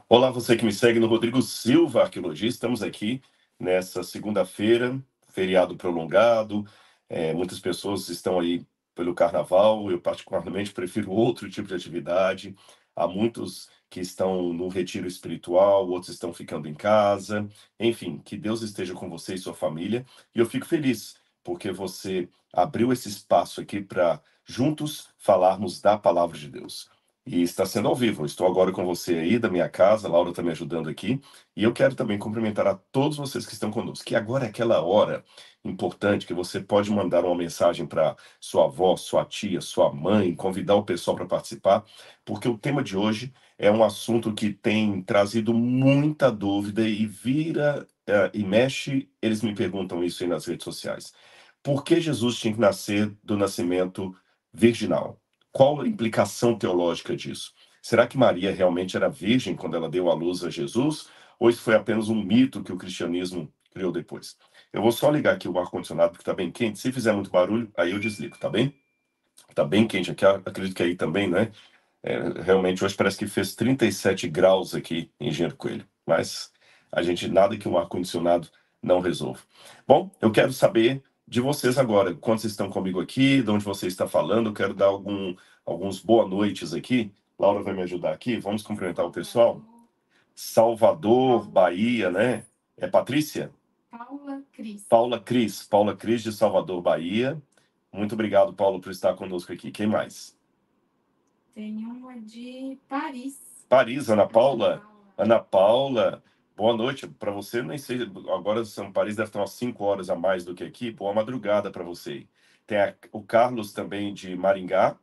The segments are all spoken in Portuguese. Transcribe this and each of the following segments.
Olá, você que me segue no Rodrigo Silva, arqueologista. Estamos aqui nessa segunda-feira, feriado prolongado. Muitas pessoas estão aí pelo carnaval. Eu, particularmente, prefiro outro tipo de atividade. Há muitos que estão no retiro espiritual, outros estão ficando em casa. Enfim, que Deus esteja com você e sua família. E eu fico feliz porque você abriu esse espaço aqui para juntos falarmos da palavra de Deus. E está sendo ao vivo. Eu estou agora com você aí da minha casa, a Laura está me ajudando aqui. E eu quero também cumprimentar a todos vocês que estão conosco. Que agora é aquela hora importante que você pode mandar uma mensagem para sua avó, sua tia, sua mãe, convidar o pessoal para participar, porque o tema de hoje é um assunto que tem trazido muita dúvida e vira e mexe. Eles me perguntam isso aí nas redes sociais. Por que Jesus tinha que nascer do nascimento virginal? Qual a implicação teológica disso? Será que Maria realmente era virgem quando ela deu à luz a Jesus? Ou isso foi apenas um mito que o cristianismo criou depois? Eu vou só ligar aqui o ar-condicionado, porque está bem quente. Se fizer muito barulho, aí eu desligo, tá bem? Está bem quente aqui, acredito que aí também, né? Realmente, hoje parece que fez 37 graus aqui em Engenheiro Coelho. Mas a gente, nada que um ar-condicionado não resolva. Bom, eu quero saber de vocês agora. Quantos estão comigo aqui? De onde você está falando? Eu quero dar alguns boa noites aqui. Laura vai me ajudar aqui. Vamos cumprimentar o pessoal. Salvador, Bahia, né? É Patrícia? Paula Cris. Paula Cris. Paula Cris, de Salvador, Bahia. Muito obrigado, Paulo, por estar conosco aqui. Quem mais? Tem uma de Paris. Paris, Ana Paula. Ana Paula, boa noite para você. Nem sei, agora São Paris deve estar umas 5 horas a mais do que aqui. Boa madrugada para você. Tem o Carlos também de Maringá.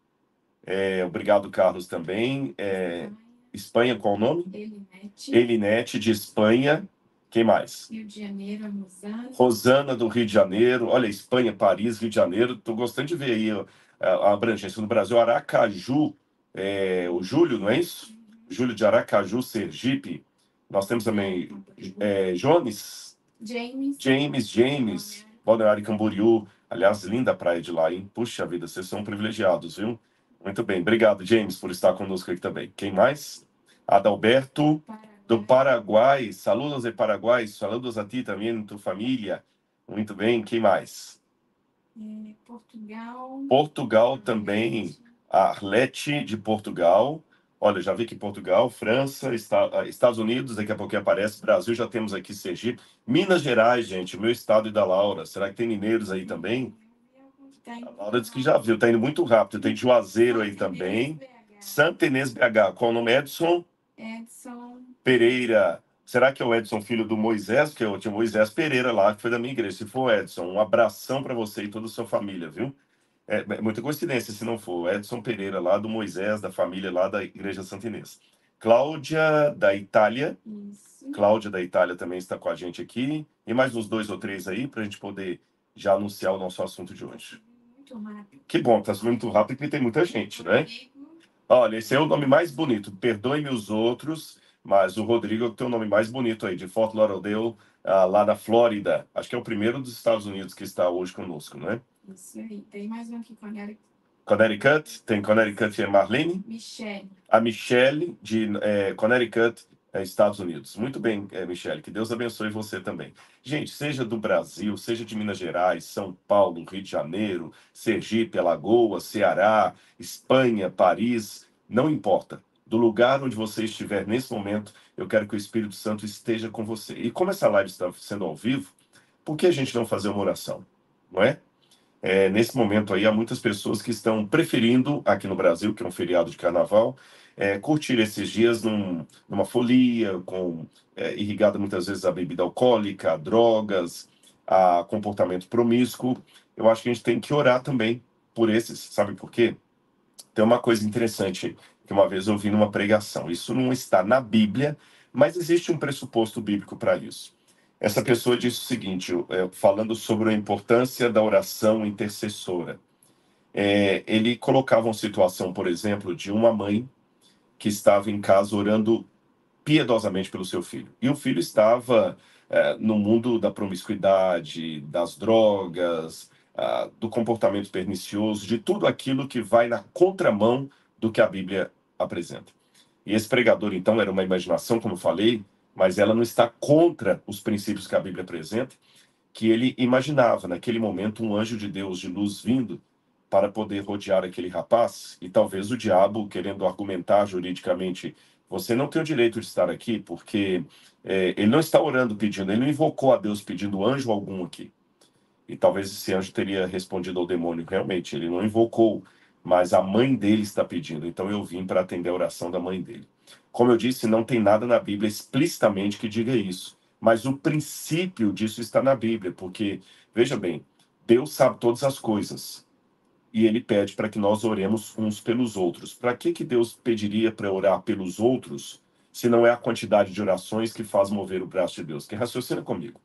Obrigado, Carlos, também. Espanha, qual o nome? Elinete. Elinete, de Espanha. Quem mais? Rio de Janeiro, Rosana. Rosana, do Rio de Janeiro. Olha, Espanha, Paris, Rio de Janeiro. Estou gostando de ver aí a abrangência no Brasil. Aracaju, o Júlio, não é isso? Júlio de Aracaju, Sergipe. Nós temos também Jones. James. Balneário Camboriú. Aliás, linda a praia de lá, hein? Puxa vida, vocês são privilegiados, viu? Muito bem. Obrigado, James, por estar conosco aqui também. Quem mais? Adalberto, do Paraguai. Saludos de Paraguai. Saludos a ti também, tua família. Muito bem. Quem mais? Portugal. Portugal também. A Arlete, de Portugal. Olha, já vi que Portugal, França, Estados Unidos, daqui a pouquinho aparece. Brasil, já temos aqui Sergipe. Minas Gerais, gente, o meu estado e da Laura. Será que tem mineiros aí também? A Laura disse que já viu, tá indo muito rápido. Tem Juazeiro aí também. Santa Inês BH. Qual o nome? Edson Pereira. Será que é o Edson, filho do Moisés? Porque eu tinha o Moisés Pereira lá, que foi da minha igreja. Se for Edson, um abração para você e toda a sua família, viu? É muita coincidência se não for. Edson Pereira, lá do Moisés, da família lá da Igreja Santa Inês. Cláudia, da Itália. Isso. Cláudia, da Itália, também está com a gente aqui. E mais uns 2 ou 3 aí, para a gente poder já anunciar o nosso assunto de hoje. Muito rápido. Que bom, está subindo muito rápido porque tem muita gente, né? Olha, esse é o nome mais bonito. Perdoe-me os outros, mas o Rodrigo tem o nome mais bonito aí, de Fort Lauderdale, lá da Flórida. Acho que é o primeiro dos Estados Unidos que está hoje conosco, né? Isso aí. Tem mais um aqui, Connecticut. Tem Connecticut e Marlene? Michelle. A Michelle, de Connecticut, Estados Unidos. Muito bem, Michelle. Que Deus abençoe você também. Gente, seja do Brasil, seja de Minas Gerais, São Paulo, Rio de Janeiro, Sergipe, Alagoas, Ceará, Espanha, Paris, não importa. Do lugar onde você estiver nesse momento, eu quero que o Espírito Santo esteja com você. E como essa live está sendo ao vivo, por que a gente não fazer uma oração? Não é? Nesse momento aí, há muitas pessoas que estão preferindo, aqui no Brasil, que é um feriado de carnaval, curtir esses dias numa folia, irrigada muitas vezes a bebida alcoólica, a drogas, a comportamento promíscuo. Eu acho que a gente tem que orar também por esses, sabe por quê? Tem uma coisa interessante que uma vez eu vi numa pregação. Isso não está na Bíblia, mas existe um pressuposto bíblico para isso. Essa pessoa disse o seguinte, falando sobre a importância da oração intercessora. Ele colocava uma situação, por exemplo, de uma mãe que estava em casa orando piedosamente pelo seu filho. E o filho estava no mundo da promiscuidade, das drogas, do comportamento pernicioso, de tudo aquilo que vai na contramão do que a Bíblia apresenta. E esse pregador, então, era uma imaginação, como eu falei, mas ela não está contra os princípios que a Bíblia apresenta, que ele imaginava, naquele momento, um anjo de Deus de luz vindo para poder rodear aquele rapaz, e talvez o diabo, querendo argumentar juridicamente, você não tem o direito de estar aqui, porque ele não está orando pedindo, ele não invocou a Deus pedindo anjo algum aqui. E talvez esse anjo teria respondido ao demônio, realmente, ele não invocou, mas a mãe dele está pedindo, então eu vim para atender a oração da mãe dele. Como eu disse, não tem nada na Bíblia explicitamente que diga isso, mas o princípio disso está na Bíblia, porque, veja bem, Deus sabe todas as coisas, e ele pede para que nós oremos uns pelos outros. Para que Deus pediria para orar pelos outros, se não é a quantidade de orações que faz mover o braço de Deus? Que raciocina comigo.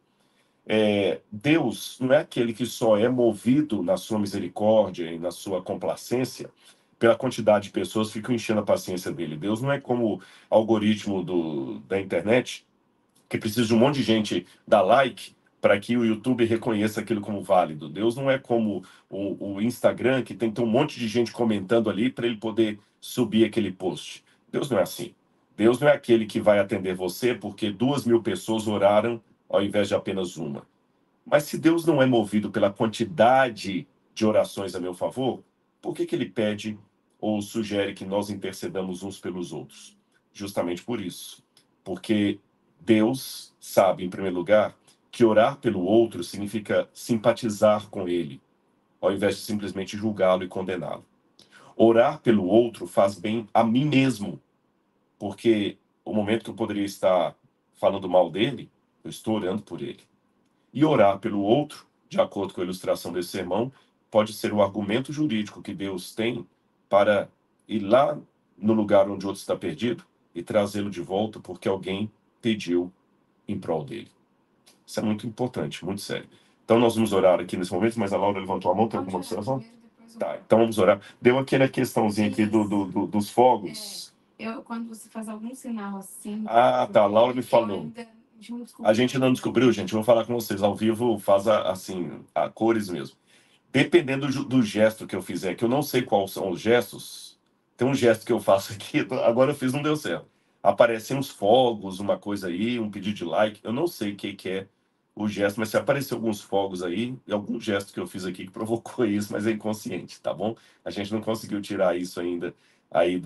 Deus não é aquele que só é movido na sua misericórdia e na sua complacência pela quantidade de pessoas que ficam enchendo a paciência dele. Deus não é como o algoritmo da internet, que precisa de um monte de gente dar like para que o YouTube reconheça aquilo como válido. Deus não é como o Instagram, que tem que ter um monte de gente comentando ali para ele poder subir aquele post. Deus não é assim. Deus não é aquele que vai atender você porque 2.000 pessoas oraram ao invés de apenas uma. Mas se Deus não é movido pela quantidade de orações a meu favor, por que ele pede ou sugere que nós intercedamos uns pelos outros? Justamente por isso. Porque Deus sabe, em primeiro lugar, que orar pelo outro significa simpatizar com ele, ao invés de simplesmente julgá-lo e condená-lo. Orar pelo outro faz bem a mim mesmo, porque o momento que eu poderia estar falando mal dele, eu estou orando por ele. E orar pelo outro, de acordo com a ilustração desse sermão, pode ser o argumento jurídico que Deus tem para ir lá no lugar onde o outro está perdido e trazê-lo de volta porque alguém pediu em prol dele. Isso é muito importante, muito sério. Então nós vamos orar aqui nesse momento, mas a Laura levantou a mão, tem alguma observação? Tá, então vamos orar. Deu aquela questãozinha aqui dos fogos. Quando você faz algum sinal assim... Ah, tá, a Laura me falou. A gente não descobriu, gente. Eu vou falar com vocês ao vivo, faz assim, a cores mesmo. Dependendo do gesto que eu fizer, que eu não sei quais são os gestos, tem um gesto que eu faço aqui, agora eu fiz, não deu certo. Aparecem uns fogos, uma coisa aí, um pedido de like. Eu não sei o que é o gesto, mas se aparecer alguns fogos aí, é algum gesto que eu fiz aqui que provocou isso, mas é inconsciente, tá bom? A gente não conseguiu tirar isso ainda aí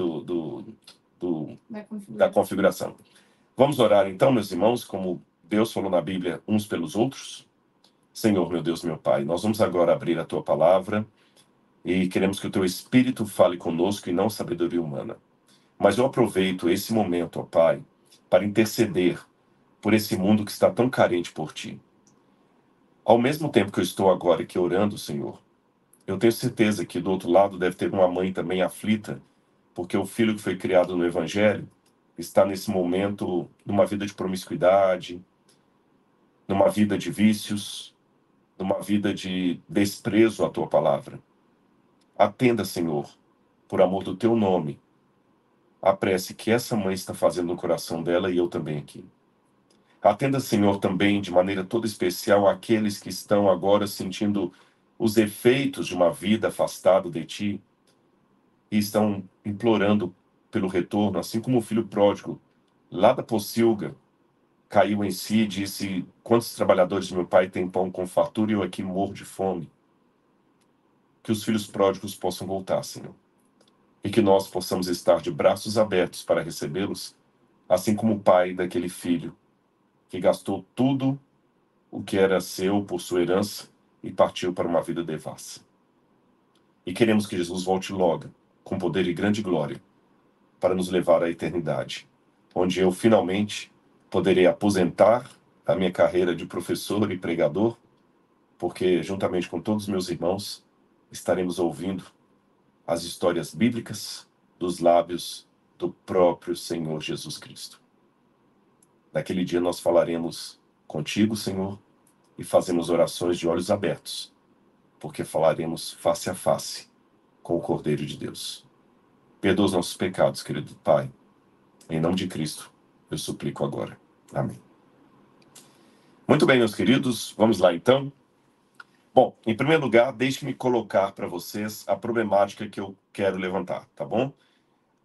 da configuração. Vamos orar então, meus irmãos, como Deus falou na Bíblia, uns pelos outros. Senhor, meu Deus, meu Pai, nós vamos agora abrir a Tua palavra e queremos que o Teu Espírito fale conosco e não sabedoria humana. Mas eu aproveito esse momento, ó Pai, para interceder por esse mundo que está tão carente por Ti. Ao mesmo tempo que eu estou agora aqui orando, Senhor, eu tenho certeza que do outro lado deve ter uma mãe também aflita, porque o filho que foi criado no Evangelho está nesse momento numa vida de promiscuidade, numa vida de vícios, numa vida de desprezo à Tua palavra. Atenda, Senhor, por amor do Teu nome, a prece que essa mãe está fazendo no coração dela e eu também aqui. Atenda, Senhor, também de maneira toda especial aqueles que estão agora sentindo os efeitos de uma vida afastada de Ti e estão implorando pelo retorno, assim como o filho pródigo, lá da pocilga, caiu em si e disse: quantos trabalhadores de meu pai têm pão com fartura e eu aqui morro de fome? Que os filhos pródigos possam voltar, Senhor, e que nós possamos estar de braços abertos para recebê-los, assim como o pai daquele filho que gastou tudo o que era seu por sua herança e partiu para uma vida devassa. E queremos que Jesus volte logo, com poder e grande glória, para nos levar à eternidade, onde eu finalmente poderei aposentar a minha carreira de professor e pregador, porque juntamente com todos os meus irmãos estaremos ouvindo as histórias bíblicas dos lábios do próprio Senhor Jesus Cristo. Naquele dia nós falaremos contigo, Senhor, e fazemos orações de olhos abertos, porque falaremos face a face com o Cordeiro de Deus. Perdoa os nossos pecados, querido Pai. Em nome de Cristo, eu suplico agora. Amém. Muito bem, meus queridos, vamos lá então. Bom, em primeiro lugar, deixe-me colocar para vocês a problemática que eu quero levantar, tá bom?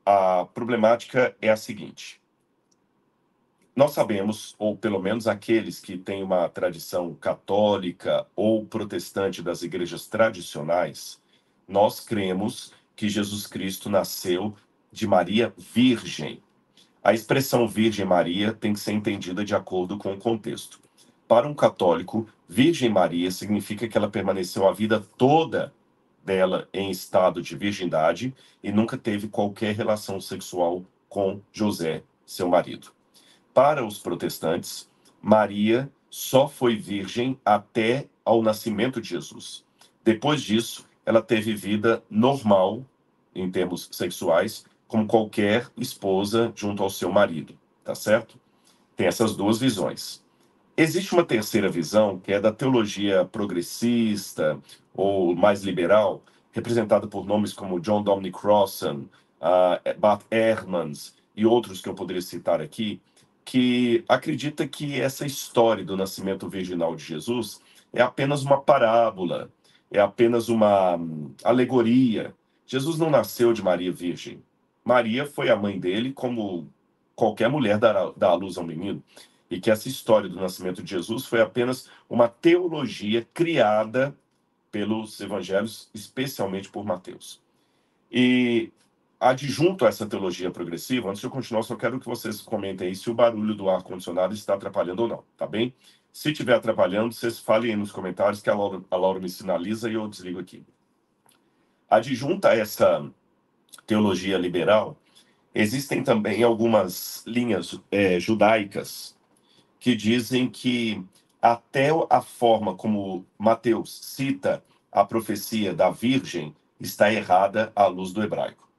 a problemática é a seguinte. Nós sabemos, ou pelo menos aqueles que têm uma tradição católica ou protestante das igrejas tradicionais, nós cremos que Jesus Cristo nasceu de Maria Virgem. A expressão Virgem Maria tem que ser entendida de acordo com o contexto. Para um católico, Virgem Maria significa que ela permaneceu a vida toda dela em estado de virgindade e nunca teve qualquer relação sexual com José, seu marido. Para os protestantes, Maria só foi virgem até ao nascimento de Jesus. Depois disso, ela teve vida normal, em termos sexuais, como qualquer esposa junto ao seu marido, tá certo? Tem essas duas visões. Existe uma terceira visão, que é da teologia progressista ou mais liberal, representada por nomes como John Dominic Crossan, Bart Ehrmans e outros que eu poderia citar aqui, que acredita que essa história do nascimento virginal de Jesus é apenas uma parábola, é apenas uma alegoria. Jesus não nasceu de Maria Virgem. Maria foi a mãe dele, como qualquer mulher dá à luz a um menino, e que essa história do nascimento de Jesus foi apenas uma teologia criada pelos evangelhos, especialmente por Mateus. E adjunto a essa teologia progressiva, antes de eu continuar, só quero que vocês comentem aí se o barulho do ar-condicionado está atrapalhando ou não, tá bem? Se estiver atrapalhando, vocês falem aí nos comentários que a Laura me sinaliza e eu desligo aqui. Adjunta a essa teologia liberal, existem também algumas linhas judaicas que dizem que até a forma como Mateus cita a profecia da Virgem está errada à luz do hebraico.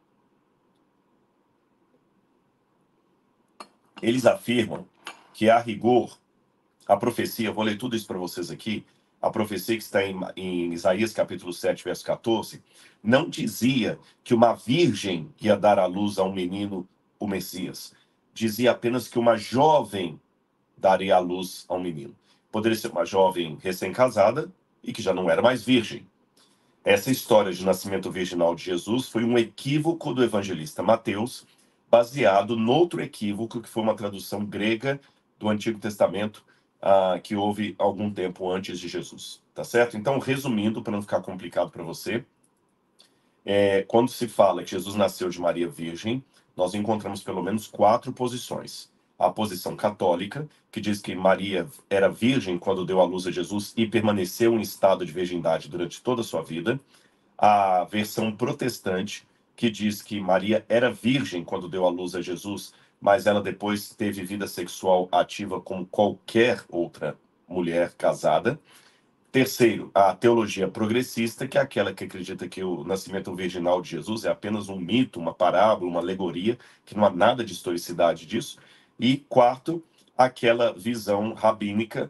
Eles afirmam que, a rigor, a profecia, vou ler tudo isso para vocês aqui, a profecia que está em Isaías capítulo 7, verso 14, não dizia que uma virgem ia dar à luz a um menino, o Messias. Dizia apenas que uma jovem daria à luz a um menino. Poderia ser uma jovem recém-casada e que já não era mais virgem. Essa história de nascimento virginal de Jesus foi um equívoco do evangelista Mateus, baseado noutro equívoco, que foi uma tradução grega do Antigo Testamento, que houve algum tempo antes de Jesus. Tá certo? Então, resumindo, para não ficar complicado para você, quando se fala que Jesus nasceu de Maria Virgem, nós encontramos pelo menos 4 posições. A posição católica, que diz que Maria era virgem quando deu à luz a Jesus e permaneceu em estado de virgindade durante toda a sua vida. A versão protestante, que diz que Maria era virgem quando deu à luz a Jesus, mas ela depois teve vida sexual ativa como qualquer outra mulher casada. Terceiro, a teologia progressista, que é aquela que acredita que o nascimento virginal de Jesus é apenas um mito, uma parábola, uma alegoria, que não há nada de historicidade disso. E quarto, aquela visão rabínica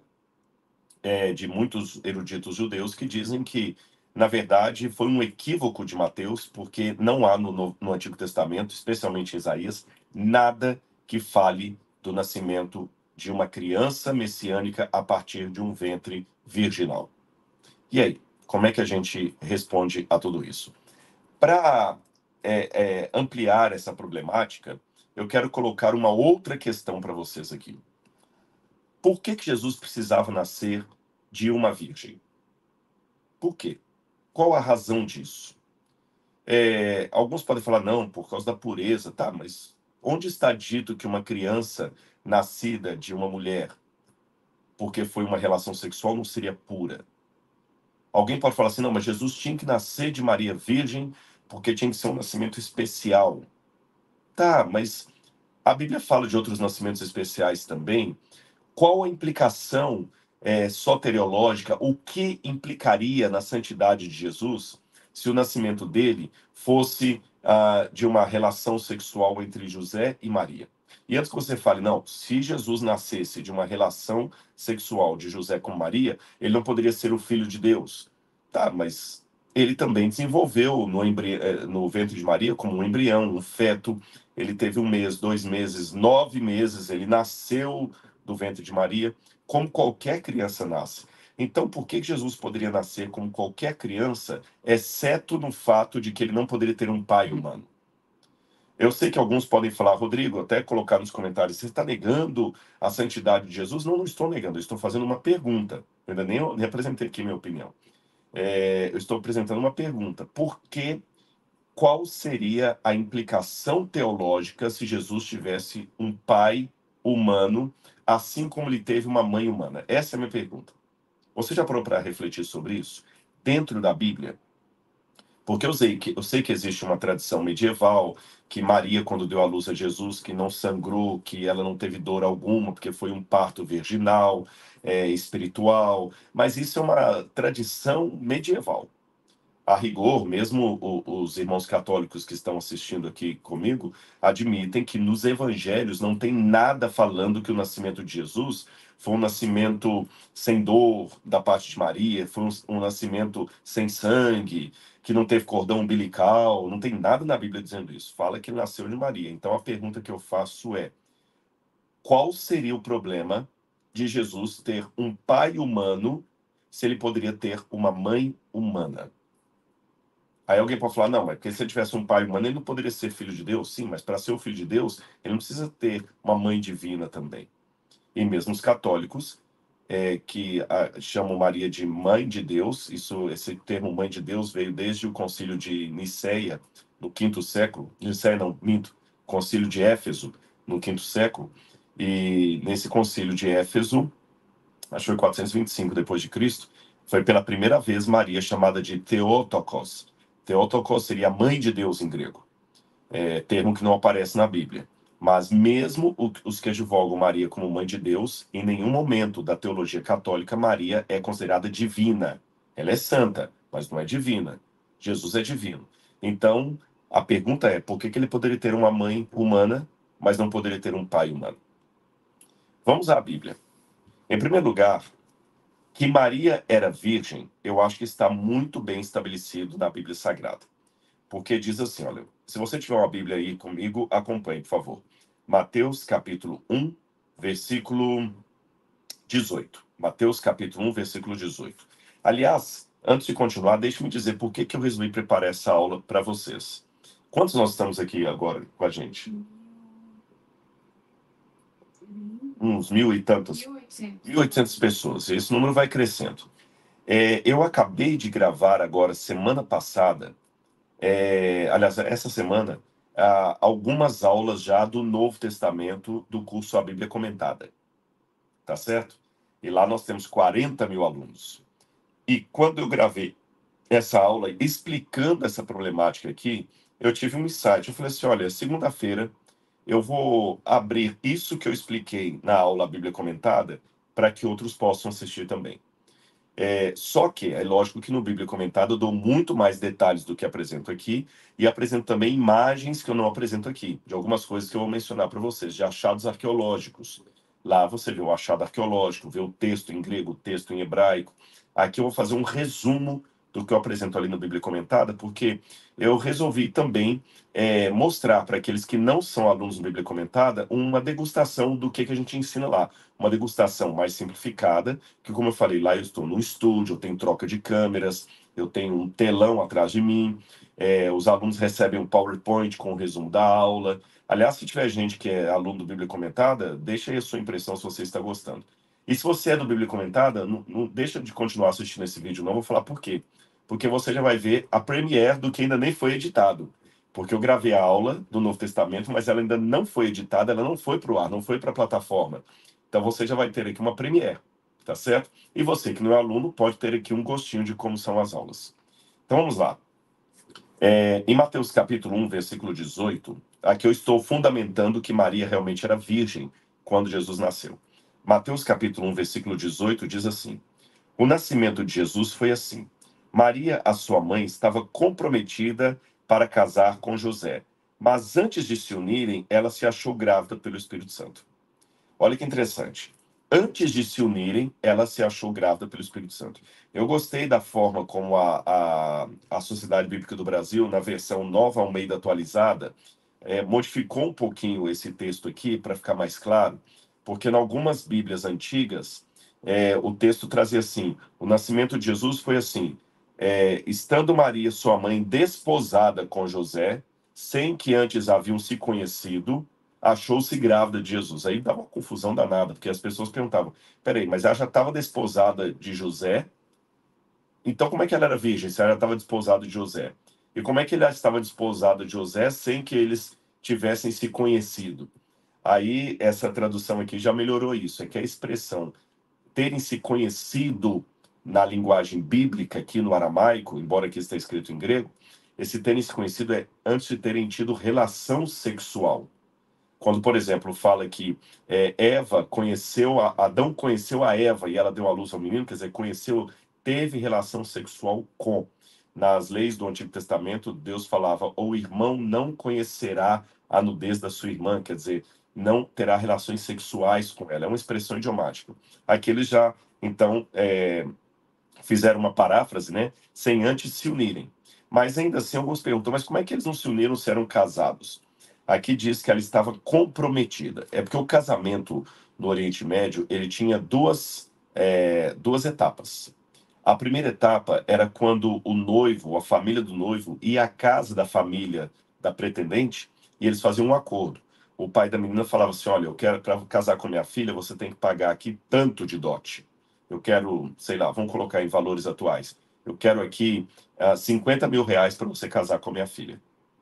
de muitos eruditos judeus que dizem que, na verdade, foi um equívoco de Mateus, porque não há no Antigo Testamento, especialmente em Isaías, nada que fale do nascimento de uma criança messiânica a partir de um ventre virginal. E aí, como é que a gente responde a tudo isso? Para ampliar essa problemática, eu quero colocar uma outra questão para vocês aqui. Por que Jesus precisava nascer de uma virgem? Por quê? Qual a razão disso? Alguns podem falar, não, por causa da pureza, tá, mas onde está dito que uma criança nascida de uma mulher, porque foi uma relação sexual, não seria pura? Alguém pode falar assim, não, mas Jesus tinha que nascer de Maria Virgem porque tinha que ser um nascimento especial. Tá, mas a Bíblia fala de outros nascimentos especiais também. Qual a implicação soteriológica, o que implicaria na santidade de Jesus se o nascimento dele fosse de uma relação sexual entre José e Maria? E antes que você fale, não, se Jesus nascesse de uma relação sexual de José com Maria, ele não poderia ser o filho de Deus. Tá, mas ele também desenvolveu no ventre de Maria como um embrião, um feto. Ele teve 1 mês, 2 meses, 9 meses, ele nasceu do ventre de Maria, como qualquer criança nasce. Então, por que Jesus poderia nascer como qualquer criança, exceto no fato de que ele não poderia ter um pai humano? Eu sei que alguns podem falar, Rodrigo, até colocar nos comentários, você está negando a santidade de Jesus? Não, não estou negando, eu estou fazendo uma pergunta. Eu ainda nem apresentei aqui minha opinião. Eu estou apresentando uma pergunta. Qual seria a implicação teológica se Jesus tivesse um pai humano, assim como ele teve uma mãe humana? Essa é a minha pergunta. Você já parou para refletir sobre isso? Dentro da Bíblia? Porque eu sei que existe uma tradição medieval que Maria, quando deu à luz a Jesus, que não sangrou, que ela não teve dor alguma, porque foi um parto virginal, espiritual. Mas isso é uma tradição medieval. A rigor, mesmo os irmãos católicos que estão assistindo aqui comigo admitem que nos evangelhos não tem nada falando que o nascimento de Jesus foi um nascimento sem dor da parte de Maria, foi um nascimento sem sangue, que não teve cordão umbilical, não tem nada na Bíblia dizendo isso. Fala que ele nasceu de Maria. Então a pergunta que eu faço é: qual seria o problema de Jesus ter um pai humano se ele poderia ter uma mãe humana? Aí alguém pode falar, não, é porque se ele tivesse um pai humano, ele não poderia ser filho de Deus? Sim, mas para ser o filho de Deus, ele não precisa ter uma mãe divina também. E mesmo os católicos, que chamam Maria de mãe de Deus, esse termo mãe de Deus veio desde o concílio de Niceia, no quinto século. Niceia não, minto, concílio de Éfeso, no quinto século. E nesse concílio de Éfeso, acho que foi 425 depois de Cristo, foi pela primeira vez Maria chamada de Theotokos. Theotokos seria mãe de Deus em grego, termo que não aparece na Bíblia. Mas mesmo os que advogam Maria como mãe de Deus, em nenhum momento da teologia católica Maria é considerada divina. Ela é santa, mas não é divina. Jesus é divino. Então, a pergunta é, por que ele poderia ter uma mãe humana, mas não poderia ter um pai humano? Vamos à Bíblia. Em primeiro lugar, que Maria era virgem, eu acho que está muito bem estabelecido na Bíblia Sagrada. Porque diz assim, olha, se você tiver uma Bíblia aí comigo, acompanhe, por favor. Mateus capítulo 1, versículo 18. Mateus capítulo 1, versículo 18. Aliás, antes de continuar, deixe-me dizer por que eu resolvi preparar essa aula para vocês. Quantos nós estamos aqui agora com a gente? Uns 1.000 e tantas. 1.800 pessoas. Esse número vai crescendo. Eu acabei de gravar agora, semana passada, aliás, essa semana, algumas aulas já do Novo Testamento do curso A Bíblia Comentada, tá certo? E lá nós temos 40 mil alunos. E quando eu gravei essa aula explicando essa problemática aqui, eu tive um insight. Eu falei assim, olha, segunda-feira eu vou abrir isso que eu expliquei na aula A Bíblia Comentada para que outros possam assistir também. Só que é lógico que no Bíblia Comentada eu dou muito mais detalhes do que apresento aqui e apresento também imagens que eu não apresento aqui, de algumas coisas que eu vou mencionar para vocês, de achados arqueológicos. Lá você vê o achado arqueológico, vê o texto em grego, o texto em hebraico. Aqui eu vou fazer um resumo do que eu apresento ali no Bíblia Comentada, porque eu resolvi também mostrar para aqueles que não são alunos do Bíblia Comentada uma degustação do que a gente ensina lá. Uma degustação mais simplificada, que como eu falei, lá eu estou no estúdio, eu tenho troca de câmeras, eu tenho um telão atrás de mim, os alunos recebem um PowerPoint com o resumo da aula. Aliás, se tiver gente que é aluno do Bíblia Comentada, deixa aí a sua impressão se você está gostando. E se você é do Bíblia Comentada, não deixa de continuar assistindo esse vídeo, não. Vou falar por quê. Porque você já vai ver a premiere do que ainda nem foi editado. Porque eu gravei a aula do Novo Testamento, mas ela ainda não foi editada, ela não foi para o ar, não foi para a plataforma. Então você já vai ter aqui uma premiere, tá certo? E você que não é aluno pode ter aqui um gostinho de como são as aulas. Então vamos lá. Em Mateus capítulo 1, versículo 18, aqui eu estou fundamentando que Maria realmente era virgem quando Jesus nasceu. Mateus capítulo 1, versículo 18 diz assim: o nascimento de Jesus foi assim. Maria, a sua mãe, estava comprometida para casar com José, mas antes de se unirem, ela se achou grávida pelo Espírito Santo. Olha que interessante. Antes de se unirem, ela se achou grávida pelo Espírito Santo. Eu gostei da forma como a Sociedade Bíblica do Brasil, na versão Nova Almeida atualizada, modificou um pouquinho esse texto aqui para ficar mais claro, porque em algumas Bíblias antigas, o texto trazia assim: o nascimento de Jesus foi assim, estando Maria, sua mãe, desposada com José, sem que antes haviam se conhecido, achou-se grávida de Jesus. Aí dava uma confusão danada, porque as pessoas perguntavam: peraí, mas ela já estava desposada de José? Então como é que ela era virgem se ela estava desposada de José? E como é que ela estava desposada de José sem que eles tivessem se conhecido? Aí essa tradução aqui já melhorou isso, é que a expressão terem se conhecido na linguagem bíblica, aqui no aramaico, embora aqui está escrito em grego, esse terem se conhecido é antes de terem tido relação sexual. Quando, por exemplo, fala que Eva conheceu, Adão conheceu a Eva e ela deu à luz ao menino, quer dizer, conheceu, teve relação sexual com. Nas leis do Antigo Testamento, Deus falava: o irmão não conhecerá a nudez da sua irmã, quer dizer, não terá relações sexuais com ela. É uma expressão idiomática. Aqui eles já, então, fizeram uma paráfrase, né? Sem antes se unirem. Mas ainda assim, alguns perguntam: mas como é que eles não se uniram se eram casados? Aqui diz que ela estava comprometida. É porque o casamento no Oriente Médio ele tinha duas etapas. A primeira etapa era quando o noivo, a família do noivo, ia à casa da família da pretendente e eles faziam um acordo. O pai da menina falava assim: olha, eu quero, para casar com minha filha, você tem que pagar aqui tanto de dote. Eu quero, sei lá, vamos colocar em valores atuais. Eu quero aqui 50 mil reais para você casar com a minha filha.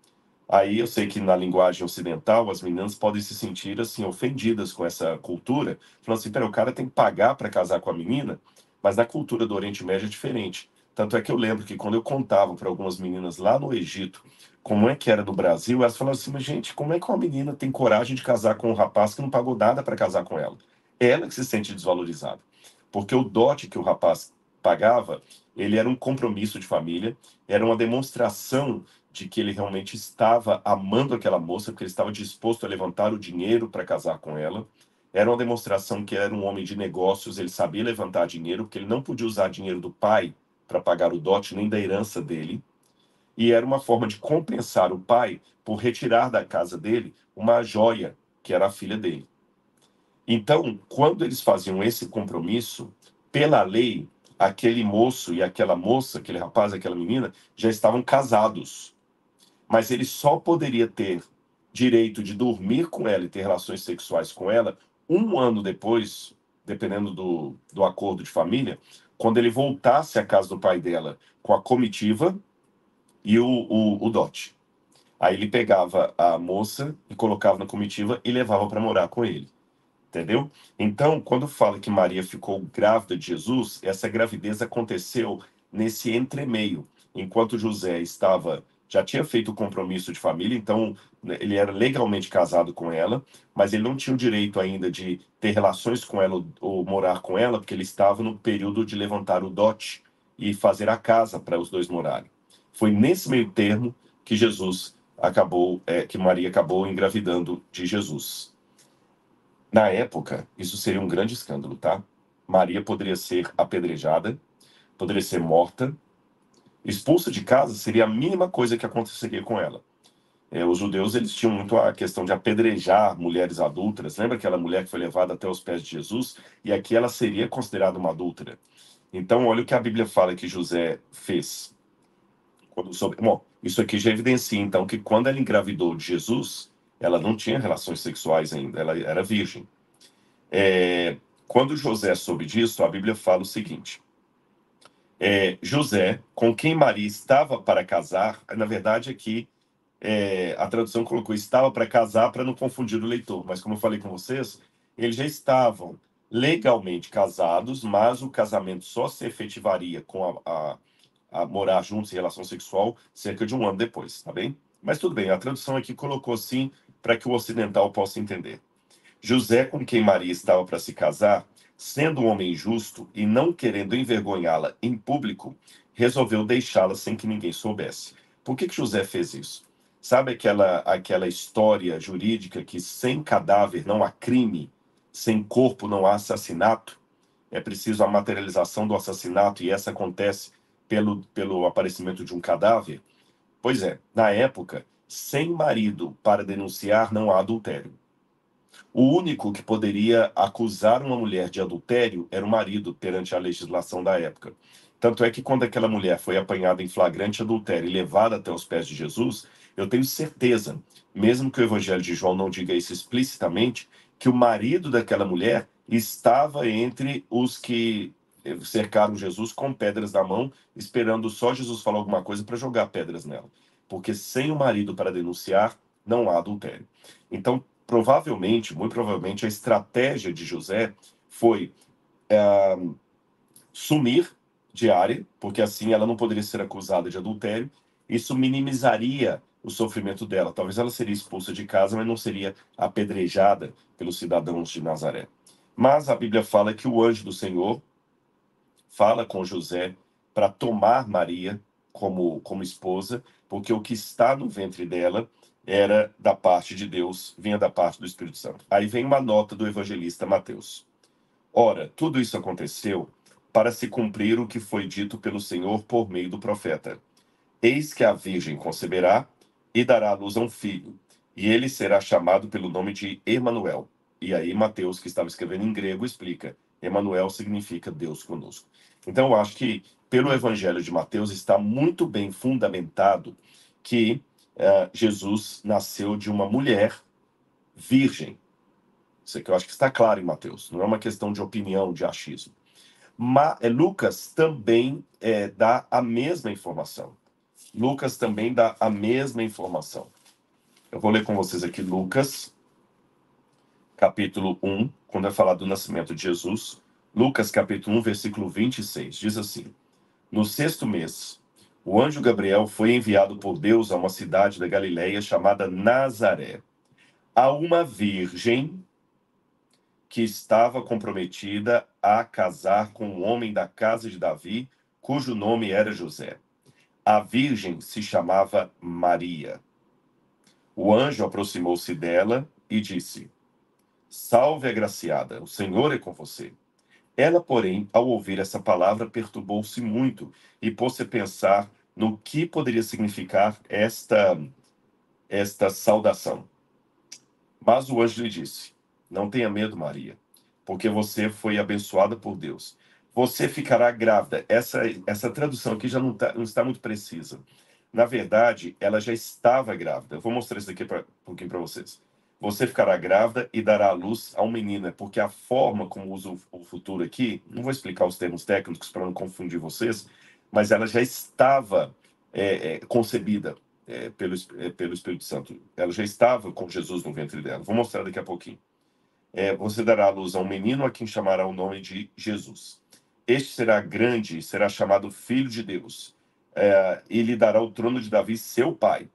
Aí eu sei que na linguagem ocidental as meninas podem se sentir assim ofendidas com essa cultura, falando assim: pera, o cara tem que pagar para casar com a menina, mas na cultura do Oriente Médio é diferente. Tanto é que eu lembro que quando eu contava para algumas meninas lá no Egito como é que era no Brasil, elas falavam assim: mas gente, como é que uma menina tem coragem de casar com um rapaz que não pagou nada para casar com ela? Ela que se sente desvalorizada. Porque o dote que o rapaz pagava, ele era um compromisso de família, era uma demonstração de que ele realmente estava amando aquela moça, porque ele estava disposto a levantar o dinheiro para casar com ela. Era uma demonstração que era um homem de negócios, ele sabia levantar dinheiro, porque ele não podia usar dinheiro do pai para pagar o dote, nem da herança dele. E era uma forma de compensar o pai por retirar da casa dele uma joia, que era a filha dele. Então, quando eles faziam esse compromisso, pela lei, aquele moço e aquela moça, aquele rapaz e aquela menina, já estavam casados, mas ele só poderia ter direito de dormir com ela e ter relações sexuais com ela 1 ano depois, dependendo do acordo de família, quando ele voltasse à casa do pai dela com a comitiva e o dote. Aí ele pegava a moça e colocava na comitiva e levava para morar com ele. Entendeu? Então, quando fala que Maria ficou grávida de Jesus, essa gravidez aconteceu nesse entremeio, enquanto José já tinha feito o compromisso de família, então né, ele era legalmente casado com ela, mas ele não tinha o direito ainda de ter relações com ela ou morar com ela, porque ele estava no período de levantar o dote e fazer a casa para os dois morarem. Foi nesse meio termo que que Maria acabou engravidando de Jesus. Na época, isso seria um grande escândalo, tá? Maria poderia ser apedrejada, poderia ser morta, expulsa de casa seria a mínima coisa que aconteceria com ela. Os judeus eles tinham muito a questão de apedrejar mulheres adúlteras. Lembra aquela mulher que foi levada até os pés de Jesus? E aqui ela seria considerada uma adúltera. Então, olha o que a Bíblia fala que José fez. Bom, isso aqui já evidencia, então, que quando ela engravidou de Jesus, ela não tinha relações sexuais ainda, ela era virgem. Quando José soube disso, a Bíblia fala o seguinte: José, com quem Maria estava para casar, na verdade aqui a tradução colocou estava para casar para não confundir o leitor, mas como eu falei com vocês, eles já estavam legalmente casados, mas o casamento só se efetivaria com a morar juntos em relação sexual cerca de 1 ano depois, tá bem? Mas tudo bem, a tradução aqui colocou assim para que o ocidental possa entender. José, com quem Maria estava para se casar, sendo um homem justo e não querendo envergonhá-la em público, resolveu deixá-la sem que ninguém soubesse. Por que José fez isso? Sabe aquela história jurídica que sem cadáver não há crime, sem corpo não há assassinato? É preciso a materialização do assassinato e essa acontece pelo aparecimento de um cadáver? Pois é, na época, sem marido para denunciar não há adultério. O único que poderia acusar uma mulher de adultério era o marido, perante a legislação da época. Tanto é que quando aquela mulher foi apanhada em flagrante adultério e levada até os pés de Jesus, Eu tenho certeza, mesmo que o Evangelho de João não diga isso explicitamente, que o marido daquela mulher estava entre os que cercaram Jesus com pedras na mão, esperando só Jesus falar alguma coisa para jogar pedras nela. Porque sem o marido para denunciar, não há adultério. Então, provavelmente, muito provavelmente, a estratégia de José foi sumir de área, porque assim ela não poderia ser acusada de adultério. Isso minimizaria o sofrimento dela. Talvez ela seria expulsa de casa, mas não seria apedrejada pelos cidadãos de Nazaré. Mas a Bíblia fala que o anjo do Senhor fala com José para tomar Maria como esposa, porque o que está no ventre dela era da parte de Deus, vinha da parte do Espírito Santo. Aí vem uma nota do evangelista Mateus. Ora, tudo isso aconteceu para se cumprir o que foi dito pelo Senhor por meio do profeta. Eis que a virgem conceberá e dará à luz a um filho, e ele será chamado pelo nome de Emanuel. E aí Mateus, que estava escrevendo em grego, explica: Emanuel significa Deus conosco. Então eu acho que pelo Evangelho de Mateus está muito bem fundamentado que Jesus nasceu de uma mulher virgem. Isso aqui eu acho que está claro em Mateus. Não é uma questão de opinião, de achismo. Mas Lucas também dá a mesma informação. Lucas também dá a mesma informação. Eu vou ler com vocês aqui Lucas, capítulo 1, quando é falado do nascimento de Jesus. Lucas, capítulo 1, versículo 26, diz assim: No sexto mês, o anjo Gabriel foi enviado por Deus a uma cidade da Galileia chamada Nazaré, a uma virgem que estava comprometida a casar com um homem da casa de Davi, cujo nome era José. A virgem se chamava Maria. O anjo aproximou-se dela e disse: Salve, agraciada, o Senhor é com você. Ela, porém, ao ouvir essa palavra, perturbou-se muito e pôs-se a pensar no que poderia significar esta saudação. Mas o anjo lhe disse: Não tenha medo, Maria, porque você foi abençoada por Deus. Você ficará grávida. Essa tradução aqui já não está muito precisa. Na verdade, ela já estava grávida. Eu vou mostrar isso aqui um pouquinho para vocês. Você ficará grávida e dará à luz a um menino, porque a forma como usa o futuro aqui, não vou explicar os termos técnicos para não confundir vocês, mas ela já estava concebida pelo Espírito Santo. Ela já estava com Jesus no ventre dela. Vou mostrar daqui a pouquinho. Você dará à luz a um menino a quem chamará o nome de Jesus. Este será grande e será chamado Filho de Deus. E lhe dará o trono de Davi, seu pai.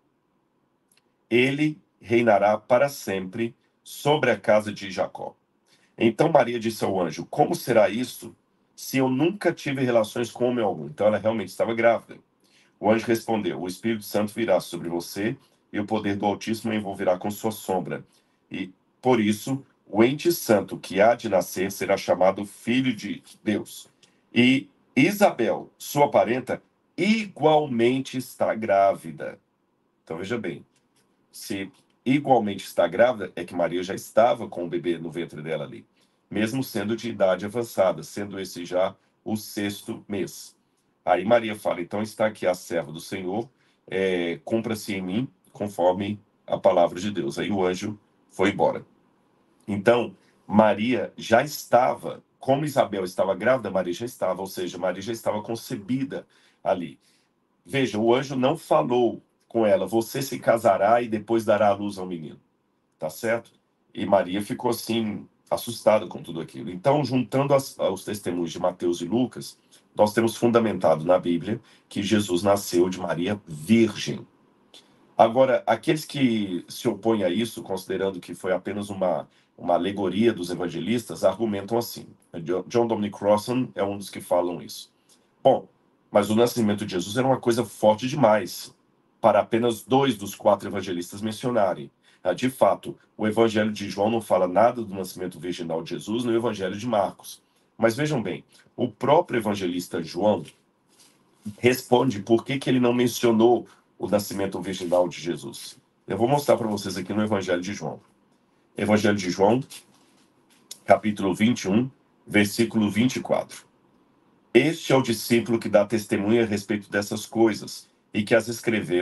Ele reinará para sempre sobre a casa de Jacó. Então Maria disse ao anjo: Como será isso, se eu nunca tive relações com homem algum? Então ela realmente estava grávida. O anjo respondeu: O Espírito Santo virá sobre você e o poder do Altíssimo envolverá com sua sombra. E, por isso, o ente santo que há de nascer será chamado Filho de Deus. E Isabel, sua parenta, igualmente está grávida. Então, veja bem, se igualmente está grávida, é que Maria já estava com o bebê no ventre dela ali, mesmo sendo de idade avançada, sendo esse já o sexto mês. Aí Maria fala: Então está aqui a serva do Senhor, cumpra-se em mim conforme a palavra de Deus. Aí o anjo foi embora. Então, Maria já estava, como Isabel estava grávida, Maria já estava, ou seja, Maria já estava concebida ali. Veja, o anjo não falou com ela: Você se casará e depois dará à luz ao menino. Tá certo? E Maria ficou assim, assustada com tudo aquilo. Então, juntando os testemunhos de Mateus e Lucas, nós temos fundamentado na Bíblia que Jesus nasceu de Maria virgem. Agora, aqueles que se opõem a isso, considerando que foi apenas uma alegoria dos evangelistas, argumentam assim. John Dominic Crossan é um dos que falam isso. Bom, mas o nascimento de Jesus era uma coisa forte demais para apenas 2 dos 4 evangelistas mencionarem. De fato, o Evangelho de João não fala nada do nascimento virginal de Jesus no Evangelho de Marcos. Mas vejam bem, o próprio evangelista João responde por que ele não mencionou o nascimento virginal de Jesus. Eu vou mostrar para vocês aqui no Evangelho de João. Evangelho de João, capítulo 21, versículo 24. Este é o discípulo que dá testemunha a respeito dessas coisas e que as escreveu,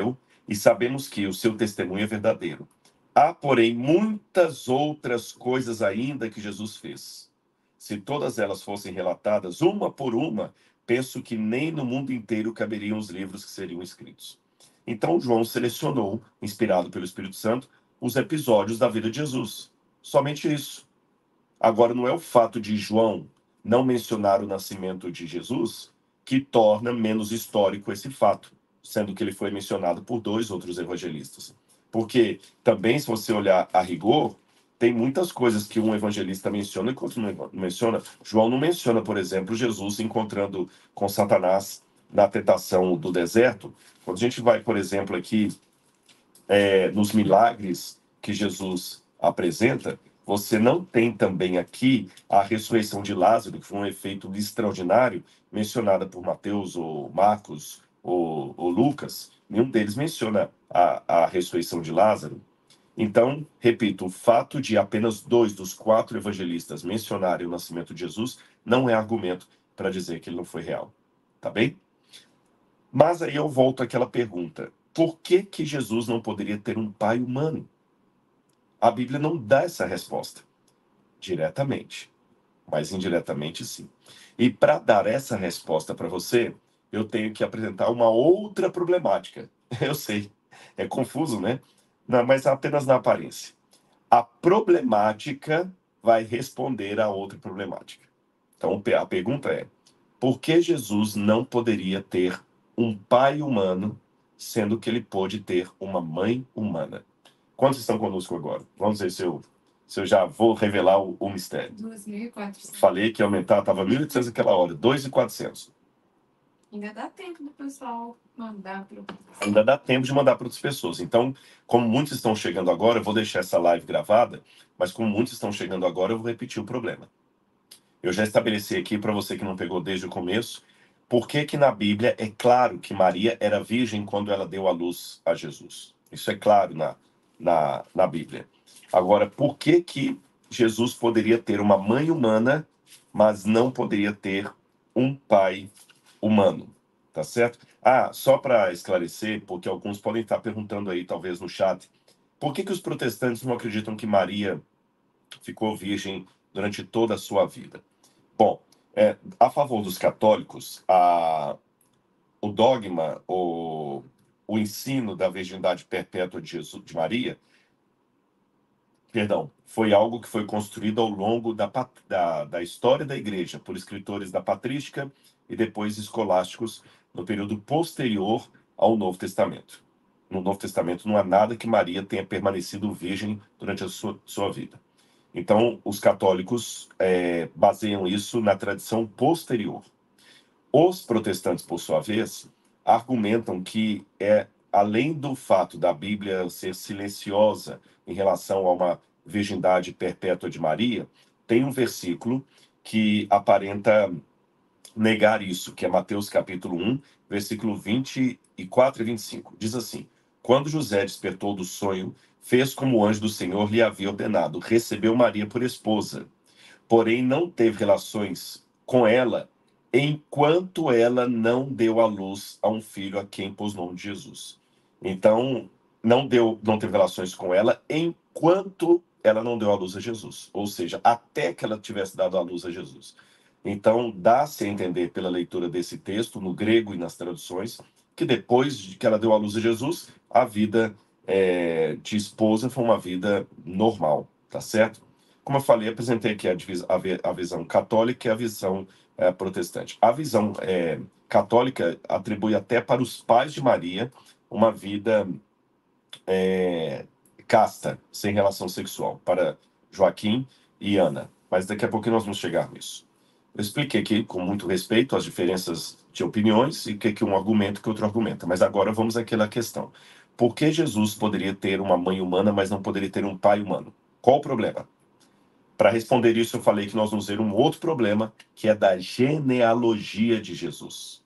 e sabemos que o seu testemunho é verdadeiro. Há, porém, muitas outras coisas ainda que Jesus fez. Se todas elas fossem relatadas uma por uma, penso que nem no mundo inteiro caberiam os livros que seriam escritos. Então, João selecionou, inspirado pelo Espírito Santo, os episódios da vida de Jesus. Somente isso. Agora, não é o fato de João não mencionar o nascimento de Jesus que torna menos histórico esse fato, sendo que ele foi mencionado por dois outros evangelistas. Porque também, se você olhar a rigor, tem muitas coisas que um evangelista menciona e que outro não menciona. João não menciona, por exemplo, Jesus se encontrando com Satanás na tentação do deserto. Quando a gente vai, por exemplo, aqui nos milagres que Jesus apresenta, você não tem também aqui a ressurreição de Lázaro, que foi um efeito extraordinário, mencionada por Mateus, ou Marcos, ou Lucas. Nenhum deles menciona a ressurreição de Lázaro. Então, repito, o fato de apenas 2 dos 4 evangelistas mencionarem o nascimento de Jesus não é argumento para dizer que ele não foi real. Tá bem? Mas aí eu volto àquela pergunta: por que que Jesus não poderia ter um pai humano? A Bíblia não dá essa resposta diretamente, mas indiretamente sim. E para dar essa resposta para você, eu tenho que apresentar uma outra problemática. Eu sei, é confuso, né? Não, mas apenas na aparência. A problemática vai responder a outra problemática. Então a pergunta é: por que Jesus não poderia ter um pai humano, sendo que ele pôde ter uma mãe humana? Quantos estão conosco agora? Vamos ver se eu já vou revelar o mistério. 2.400. Falei que ia aumentar, estava 1.800 aquela hora, 2.400. Ainda dá tempo do pessoal mandar para Ainda dá tempo de mandar para outras pessoas. Então, como muitos estão chegando agora, eu vou deixar essa live gravada, mas como muitos estão chegando agora, eu vou repetir o problema. Eu já estabeleci aqui para você que não pegou desde o começo, por que que na Bíblia é claro que Maria era virgem quando ela deu à luz a Jesus. Isso é claro na Bíblia. Agora, por que que Jesus poderia ter uma mãe humana, mas não poderia ter um pai humano? Tá certo? Ah, só para esclarecer, porque alguns podem estar perguntando aí, talvez no chat, por que que os protestantes não acreditam que Maria ficou virgem durante toda a sua vida? Bom, a favor dos católicos, o dogma, o ensino da virgindade perpétua de Jesus, de Maria, perdão, foi algo que foi construído ao longo da história da igreja por escritores da patrística e depois escolásticos no período posterior ao Novo Testamento. No Novo Testamento não há nada que Maria tenha permanecido virgem durante a sua vida. Então, os católicos baseiam isso na tradição posterior. Os protestantes, por sua vez, argumentam que além do fato da Bíblia ser silenciosa em relação a uma virgindade perpétua de Maria, tem um versículo que aparenta negar isso, que é Mateus capítulo 1, versículo 24 e 25. Diz assim: quando José despertou do sonho, fez como o anjo do Senhor lhe havia ordenado, recebeu Maria por esposa, porém não teve relações com ela enquanto ela não deu à luz a um filho a quem pôs o nome de Jesus. Então, não teve relações com ela enquanto ela não deu à luz a Jesus, ou seja, até que ela tivesse dado à luz a Jesus. Então, dá-se a entender pela leitura desse texto, no grego e nas traduções, que depois de que ela deu à luz a Jesus, a vida de esposa foi uma vida normal, tá certo? Como eu falei, apresentei aqui a visão católica e a visão protestante. A visão católica atribui até para os pais de Maria uma vida casta, sem relação sexual, para Joaquim e Ana. Mas daqui a pouco nós vamos chegar nisso. Eu expliquei aqui com muito respeito as diferenças de opiniões e o que um argumenta e que outro argumenta. Mas agora vamos àquela questão. Por que Jesus poderia ter uma mãe humana, mas não poderia ter um pai humano? Qual o problema? Para responder isso, eu falei que nós vamos ver um outro problema, que é da genealogia de Jesus.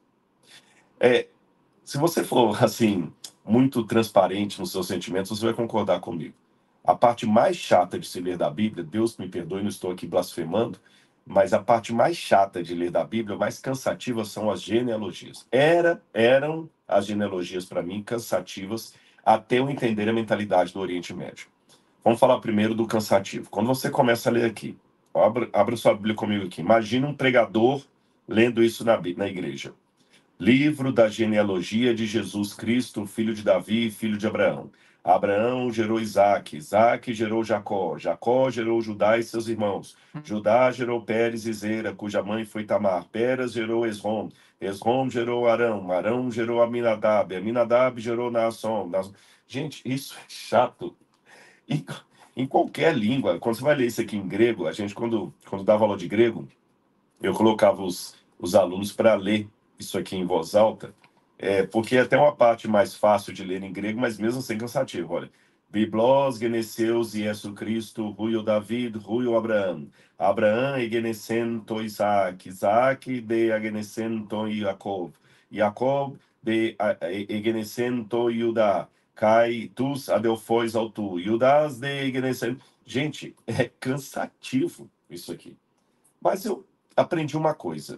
Se você for, assim, muito transparente nos seus sentimentos, você vai concordar comigo. A parte mais chata de se ler da Bíblia, Deus me perdoe, não estou aqui blasfemando, mas a parte mais chata de ler da Bíblia, mais cansativa, são as genealogias. Eram as genealogias, para mim, cansativas até eu entender a mentalidade do Oriente Médio. Vamos falar primeiro do cansativo. Quando você começa a ler aqui, abra sua Bíblia comigo aqui. Imagina um pregador lendo isso na igreja. Livro da genealogia de Jesus Cristo, filho de Davi, filho de Abraão. Abraão gerou Isaac, Isaac gerou Jacó, Jacó gerou Judá e seus irmãos. Judá gerou Pérez e Zera, cuja mãe foi Tamar. Pérez gerou Esrom, Esrom gerou Arão, Arão gerou Aminadab, Aminadab gerou Naasson. Gente, isso é chato. Em, em qualquer língua, quando você vai ler isso aqui em grego, a gente, quando dava aula de grego, eu colocava os alunos para ler isso aqui em voz alta, porque é até uma parte mais fácil de ler em grego, mas mesmo assim cansativo. Olha, Biblos, Geneseus, Iesu Cristo, Ruio David, Ruio Abraão. Abraão e Genesento Isaac, Isaac de Agenesento Jacob, Jacob de Egenesento Judá, Cai tus adelfois ao tu, Judas de Egenesento. Gente, é cansativo isso aqui. Mas eu aprendi uma coisa.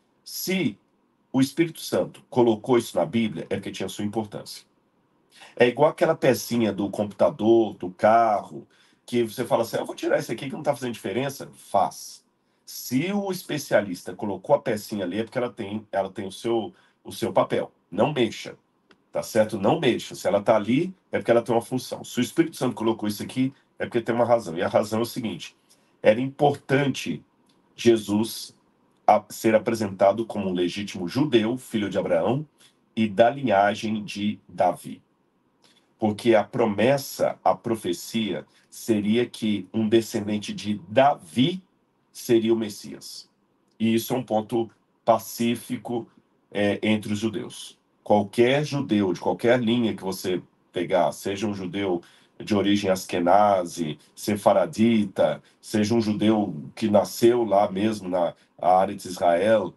Se o Espírito Santo colocou isso na Bíblia, é porque tinha sua importância. É igual aquela pecinha do computador, do carro, que você fala assim, eu vou tirar isso aqui que não está fazendo diferença. Faz. Se o especialista colocou a pecinha ali, é porque ela tem o seu papel. Não mexa. Tá certo? Não mexa. Se ela está ali, é porque ela tem uma função. Se o Espírito Santo colocou isso aqui, é porque tem uma razão. E a razão é o seguinte: era importante Jesus a ser apresentado como um legítimo judeu, filho de Abraão, e da linhagem de Davi. Porque a promessa, a profecia, seria que um descendente de Davi seria o Messias. E isso é um ponto pacífico entre os judeus. Qualquer judeu, de qualquer linha que você pegar, seja um judeu de origem askenazi, sefaradita, seja um judeu que nasceu lá mesmo na área de Israel,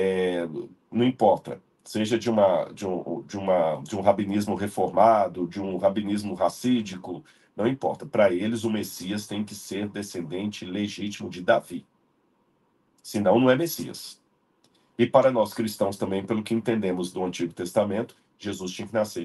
não importa. Seja de um rabinismo reformado, de um rabinismo racídico, não importa. Para eles, o Messias tem que ser descendente legítimo de Davi. Senão, não é Messias. E para nós cristãos também, pelo que entendemos do Antigo Testamento, Jesus tinha que nascer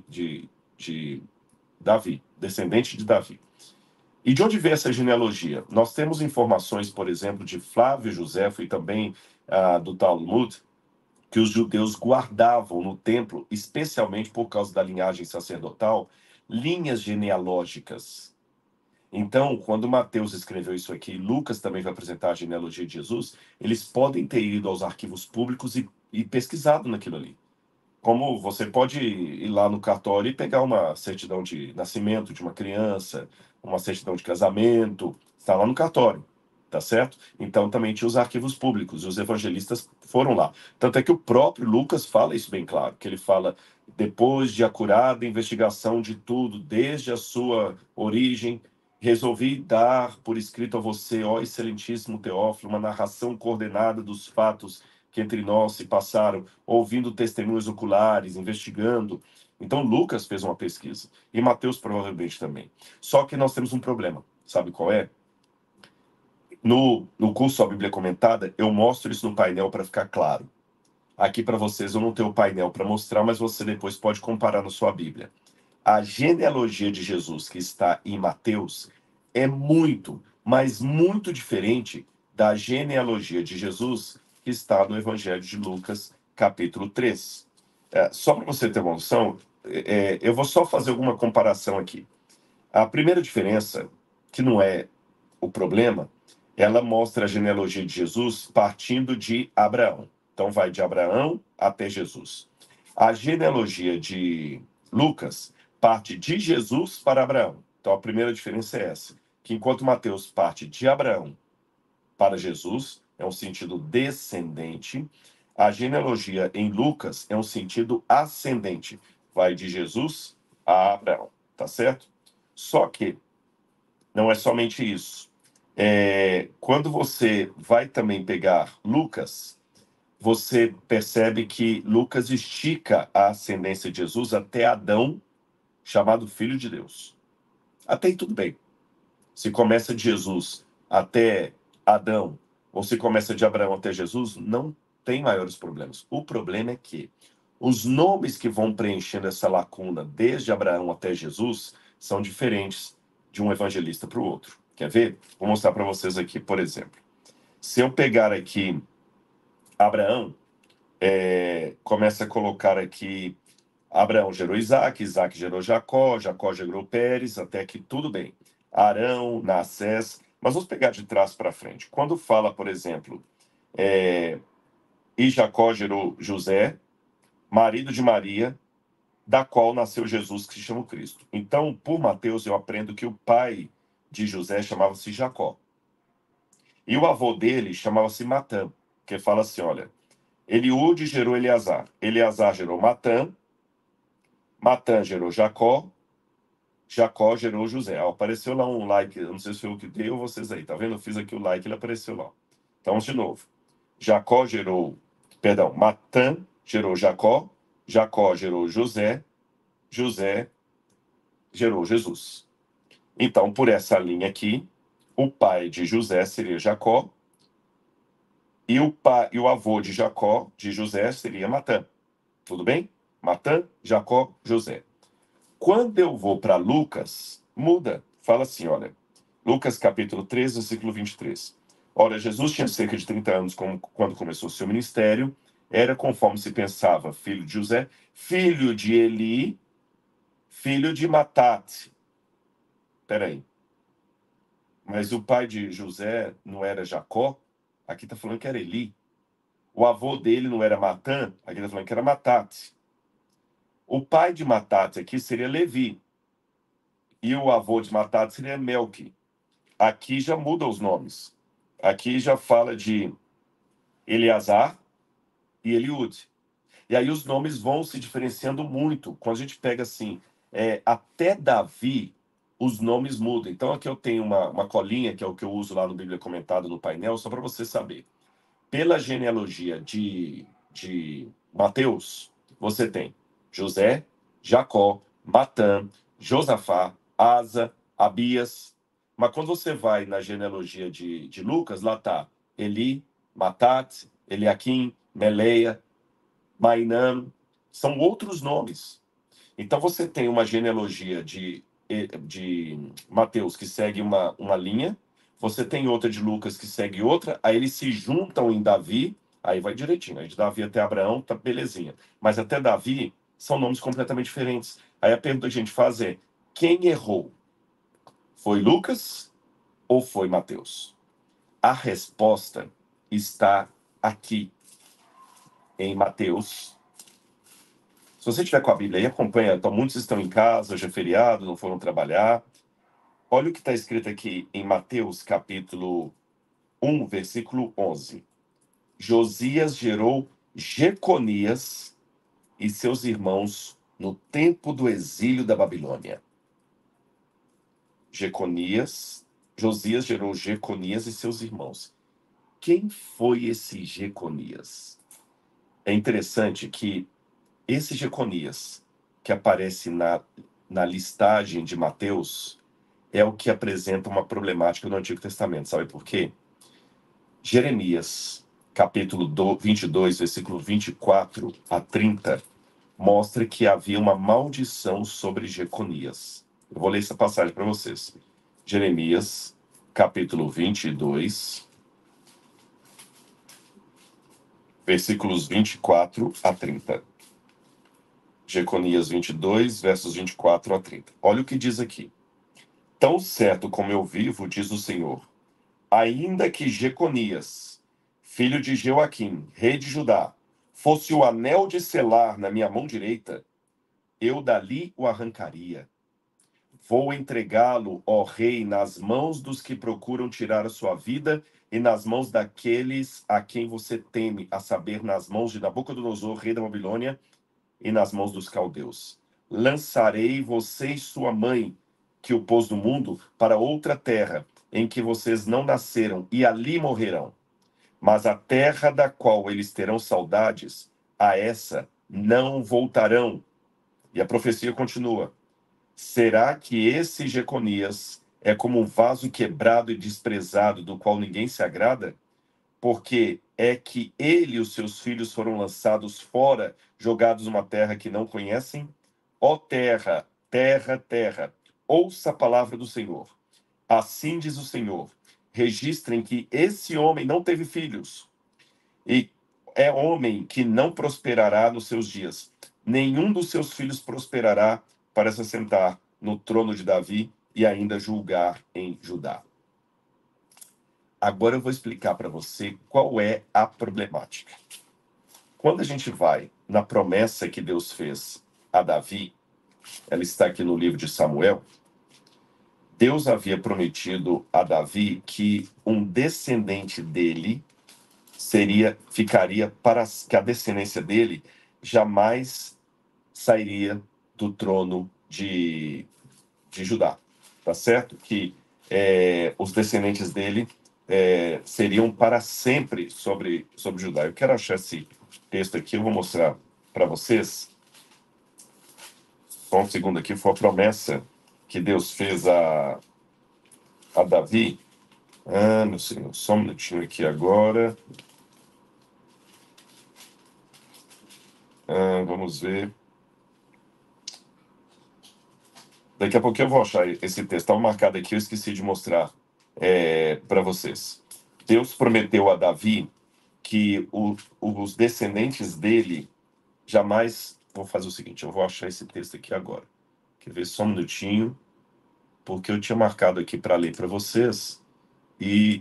de Davi, descendente de Davi. E de onde vem essa genealogia? Nós temos informações, por exemplo, de Flávio Josefo e também do Talmud, que os judeus guardavam no templo, especialmente por causa da linhagem sacerdotal, linhas genealógicas. Então, quando Mateus escreveu isso aqui, Lucas também vai apresentar a genealogia de Jesus, eles podem ter ido aos arquivos públicos e pesquisado naquilo ali. Como você pode ir lá no cartório e pegar uma certidão de nascimento de uma criança, uma certidão de casamento, está lá no cartório, tá certo? Então também tinha os arquivos públicos, e os evangelistas foram lá. Tanto é que o próprio Lucas fala isso bem claro, que ele fala, depois de acurada investigação de tudo, desde a sua origem, resolvi dar por escrito a você, ó excelentíssimo Teófilo, uma narração coordenada dos fatos que entre nós se passaram, ouvindo testemunhos oculares, investigando. Então, Lucas fez uma pesquisa, e Mateus provavelmente também. Só que nós temos um problema, sabe qual é? No curso A Bíblia Comentada, eu mostro isso no painel para ficar claro. Aqui para vocês eu não tenho o painel para mostrar, mas você depois pode comparar na sua Bíblia. A genealogia de Jesus que está em Mateus é muito, mas muito diferente da genealogia de Jesus que está no Evangelho de Lucas, capítulo 3. Só para você ter uma noção, eu vou só fazer alguma comparação aqui. A primeira diferença, que não é o problema, ela mostra a genealogia de Jesus partindo de Abraão. Então vai de Abraão até Jesus. A genealogia de Lucas parte de Jesus para Abraão. Então a primeira diferença é essa, que enquanto Mateus parte de Abraão para Jesus, é um sentido descendente, a genealogia em Lucas é um sentido ascendente, vai de Jesus a Abraão, tá certo? Só que não é somente isso. Quando você vai também pegar Lucas, você percebe que Lucas estica a ascendência de Jesus até Adão, chamado Filho de Deus. Até aí tudo bem. Se começa de Jesus até Adão, ou se começa de Abraão até Jesus, não tem maiores problemas. O problema é que Os nomes que vão preenchendo essa lacuna desde Abraão até Jesus são diferentes de um evangelista para o outro. Quer ver? Vou mostrar para vocês aqui, por exemplo. Se eu pegar aqui Abraão, começa a colocar aqui, Abraão gerou Isaac, Isaac gerou Jacó, Jacó gerou Pérez, até que tudo bem. Arão, Nassés, mas vamos pegar de trás para frente. Quando fala, por exemplo, e Jacó gerou José, marido de Maria, da qual nasceu Jesus, que se chama Cristo. Então, por Mateus, eu aprendo que o pai de José chamava-se Jacó. E o avô dele chamava-se Matã, que fala assim, olha, Eliúde gerou Eleazar, Eleazar gerou Matã, Matã gerou Jacó, Jacó gerou José. Apareceu lá um like, eu não sei se foi o que deu vocês aí, tá vendo? Eu fiz aqui o like, ele apareceu lá. Então, de novo. Matã gerou Jacó, Jacó gerou José, José gerou Jesus. Então, por essa linha aqui, o pai de José seria Jacó, e o avô de Jacó, de José, seria Matã. Tudo bem? Matã, Jacó, José. Quando eu vou para Lucas, muda. Fala assim, olha. Lucas capítulo 3, versículo 23. Ora, Jesus tinha cerca de 30 anos quando começou seu ministério. Era conforme se pensava, filho de José, filho de Eli, filho de Matate. Peraí. Mas o pai de José não era Jacó? Aqui está falando que era Eli. O avô dele não era Matã? Aqui está falando que era Matate. O pai de Matate aqui seria Levi. E o avô de Matate seria Melqui. Aqui já muda os nomes. Aqui já fala de Eleazar e Eliúde. E aí os nomes vão se diferenciando muito. Quando a gente pega assim, até Davi, os nomes mudam. Então aqui eu tenho uma colinha, que é o que eu uso lá no Bíblia Comentada no painel, só para você saber. Pela genealogia de Mateus, você tem José, Jacó, Matã, Josafá, Asa, Abias. Mas quando você vai na genealogia de Lucas, lá está Eli, Matat, Eliaquim, Meleia, Mainã, são outros nomes. Então você tem uma genealogia de Mateus que segue uma linha, você tem outra de Lucas que segue outra, aí eles se juntam em Davi, aí vai direitinho, aí de Davi até Abraão, tá belezinha. Mas até Davi são nomes completamente diferentes. Aí a pergunta que a gente faz é, quem errou? Foi Lucas ou foi Mateus? A resposta está aqui em Mateus. Se você estiver com a Bíblia aí, acompanha. Então, muitos estão em casa, hoje é feriado, não foram trabalhar. Olha o que está escrito aqui em Mateus, capítulo 1, versículo 11. Josias gerou Jeconias e seus irmãos no tempo do exílio da Babilônia. Josias gerou Jeconias e seus irmãos. Quem foi esse Jeconias? É interessante que esse Jeconias, que aparece na listagem de Mateus, é o que apresenta uma problemática no Antigo Testamento. Sabe por quê? Jeremias, capítulo 22, versículo 24 a 30, mostra que havia uma maldição sobre Jeconias. Eu vou ler essa passagem para vocês. Jeremias, capítulo 22, versículos 24 a 30. Jeconias 22, versos 24 a 30. Olha o que diz aqui. Tão certo como eu vivo, diz o Senhor, ainda que Jeconias, filho de Joaquim, rei de Judá, fosse o anel de selar na minha mão direita, eu dali o arrancaria. Vou entregá-lo, ó rei, nas mãos dos que procuram tirar a sua vida e nas mãos daqueles a quem você teme, a saber, nas mãos de Nabucodonosor, rei da Babilônia, e nas mãos dos caldeus. Lançarei você e sua mãe, que o pôs no mundo, para outra terra, em que vocês não nasceram, e ali morrerão. Mas a terra da qual eles terão saudades, a essa não voltarão. E a profecia continua. Será que esse Jeconias é como um vaso quebrado e desprezado, do qual ninguém se agrada? Porque é que ele e os seus filhos foram lançados fora, jogados numa terra que não conhecem? Ó terra, terra, terra, ouça a palavra do Senhor. Assim diz o Senhor: registrem que esse homem não teve filhos, e é homem que não prosperará nos seus dias. Nenhum dos seus filhos prosperará para se sentar no trono de Davi e ainda julgar em Judá. Agora eu vou explicar para você qual é a problemática. Quando a gente vai na promessa que Deus fez a Davi, ela está aqui no livro de Samuel. Deus havia prometido a Davi que um descendente dele ficaria para que a descendência dele jamais sairia do trono de Judá, tá certo? Que os descendentes dele seriam para sempre sobre Judá. Eu quero achar esse texto aqui, eu vou mostrar para vocês. Só um segundo aqui, foi a promessa que Deus fez a Davi. Ah, meu senhor, só um minutinho aqui agora. Vamos ver. Daqui a pouco eu vou achar esse texto. Estava marcado aqui, eu esqueci de mostrar para vocês. Deus prometeu a Davi que os descendentes dele jamais... Vou fazer o seguinte, eu vou achar esse texto aqui agora. Quer ver só um minutinho, porque eu tinha marcado aqui para ler para vocês. E...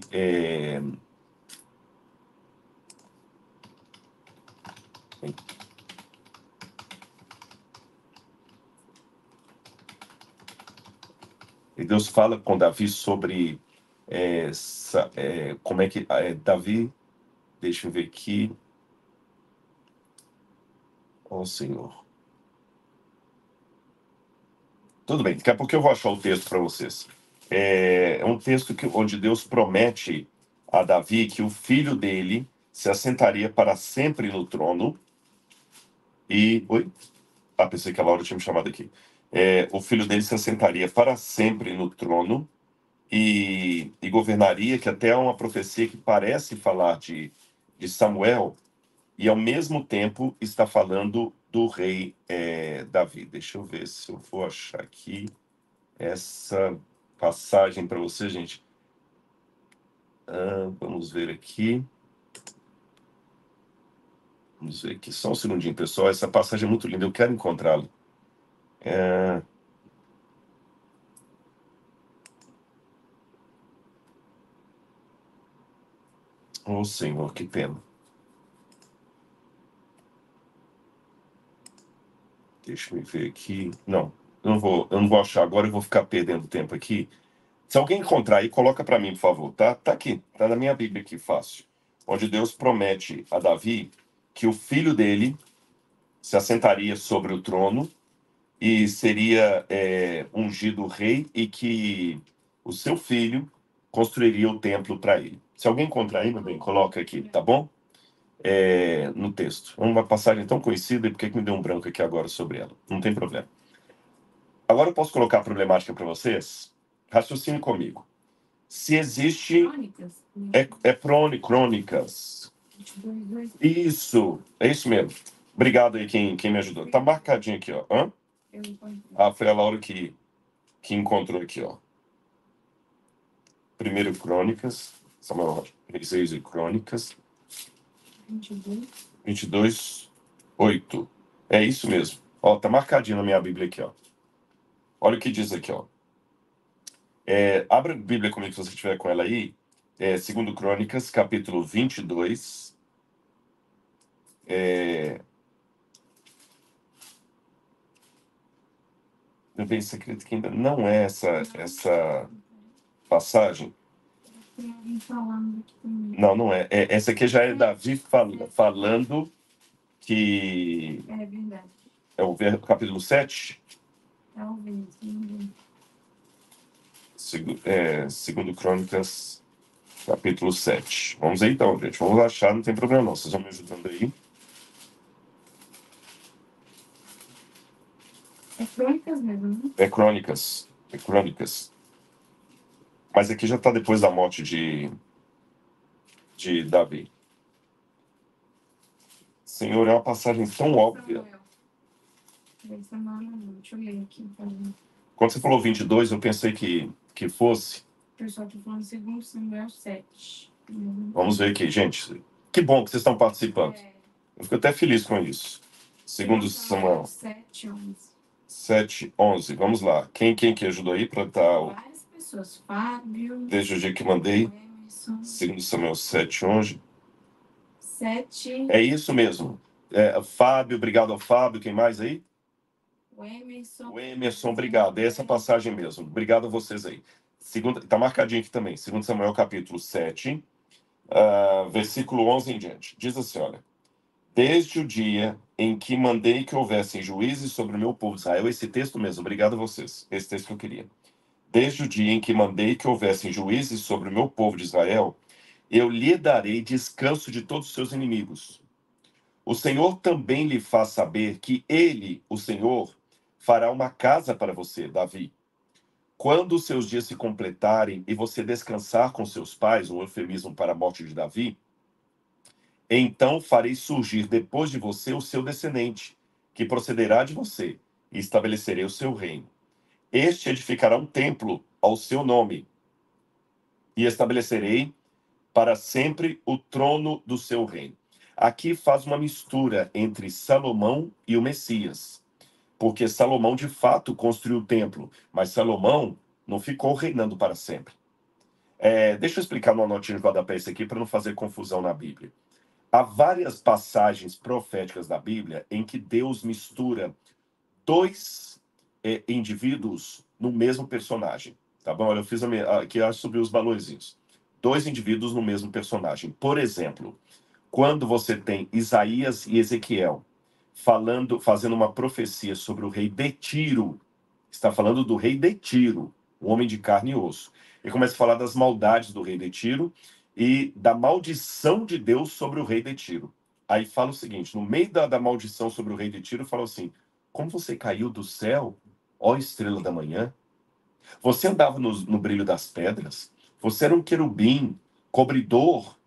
E Deus fala com Davi sobre como é que Davi, deixa eu ver aqui. Ó Senhor. Tudo bem, daqui a pouco eu vou achar o texto para vocês. É um texto onde Deus promete a Davi que o filho dele se assentaria para sempre no trono. E. Oi? Ah, pensei que a Laura tinha me chamado aqui. O filho dele se assentaria para sempre no trono e governaria, que até é uma profecia que parece falar de Samuel, e ao mesmo tempo está falando do rei Davi. Deixa eu ver se eu vou achar aqui essa passagem para você, gente. Vamos ver aqui. Vamos ver aqui. Só um segundinho, pessoal. Essa passagem é muito linda. Eu quero encontrá-la. Oh, Senhor, que pena. Deixa eu ver aqui. Não, eu não vou achar agora. Eu vou ficar perdendo tempo aqui. Se alguém encontrar aí, coloca para mim, por favor, tá? Tá aqui. Tá na minha Bíblia aqui, fácil. Onde Deus promete a Davi que o filho dele se assentaria sobre o trono e seria ungido rei, e que o seu filho construiria o templo para ele. Se alguém encontrar aí, meu bem, coloca aqui, tá bom? No texto. É uma passagem tão conhecida, e por que me deu um branco aqui agora sobre ela? Não tem problema. Agora eu posso colocar a problemática para vocês? Raciocine comigo. Se existe... Crônicas? Crônicas. Isso, é isso mesmo. Obrigado aí quem me ajudou. Tá marcadinho aqui, ó. Foi a Laura que encontrou aqui, ó. Primeiro Crônicas, Samuel Reis e Crônicas. 22, 8. É isso mesmo. Ó, tá marcadinho na minha Bíblia aqui, ó. Olha o que diz aqui, ó. Abra a Bíblia comigo se você estiver com ela aí. 2 Crônicas, capítulo 22. Eu bem secreto que ainda não é essa passagem. Tem alguém falando aqui também. Não é. Essa aqui já é Davi falando que... É verdade. É o capítulo 7? Talvez, não Segundo Crônicas, capítulo 7. Vamos aí então, gente. Vamos achar, não tem problema não. Vocês vão me ajudando aí. É Crônicas mesmo, né? É Crônicas. Mas aqui já está depois da morte de Davi. Senhor, é uma passagem tão óbvia. Deixa eu ler aqui. Quando você falou 22, eu pensei que fosse. O pessoal está falando 2 Samuel 7. Vamos ver aqui, gente. Que bom que vocês estão participando. Eu fico até feliz com isso. Segundo Samuel 7:11. Vamos lá. Quem que ajudou aí para estar... Várias pessoas. Fábio. Desde o dia que mandei. Emerson. Segundo Samuel 7:11. 7. É isso mesmo. Fábio, obrigado ao Fábio. Quem mais aí? O Emerson. O Emerson, obrigado. É essa passagem mesmo. Obrigado a vocês aí. Está marcadinho aqui também. Segundo Samuel capítulo 7, versículo 11 em diante. Diz assim, olha. Desde o dia em que mandei que houvessem juízes sobre o meu povo de Israel, esse texto mesmo, obrigado a vocês, esse texto que eu queria. Desde o dia em que mandei que houvessem juízes sobre o meu povo de Israel, eu lhe darei descanso de todos os seus inimigos. O Senhor também lhe faz saber que ele, o Senhor, fará uma casa para você, Davi. Quando os seus dias se completarem e você descansar com seus pais, um eufemismo para a morte de Davi, então farei surgir depois de você o seu descendente, que procederá de você, e estabelecerei o seu reino. Este edificará um templo ao seu nome, e estabelecerei para sempre o trono do seu reino. Aqui faz uma mistura entre Salomão e o Messias, porque Salomão de fato construiu o templo, mas Salomão não ficou reinando para sempre. Deixa eu explicar numa notinha de rodapé isso aqui para não fazer confusão na Bíblia. Há várias passagens proféticas da Bíblia em que Deus mistura dois indivíduos no mesmo personagem. Tá bom? Olha, eu fiz aqui, acho, sobre os valorzinhos. Dois indivíduos no mesmo personagem. Por exemplo, quando você tem Isaías e Ezequiel fazendo uma profecia sobre o rei de Tiro, está falando do rei de Tiro, um homem de carne e osso. E começa a falar das maldades do rei de Tiro e da maldição de Deus sobre o rei de Tiro. Aí fala o seguinte, no meio da maldição sobre o rei de Tiro, fala assim, como você caiu do céu, ó estrela da manhã? Você andava no brilho das pedras? Você era um querubim, cobridor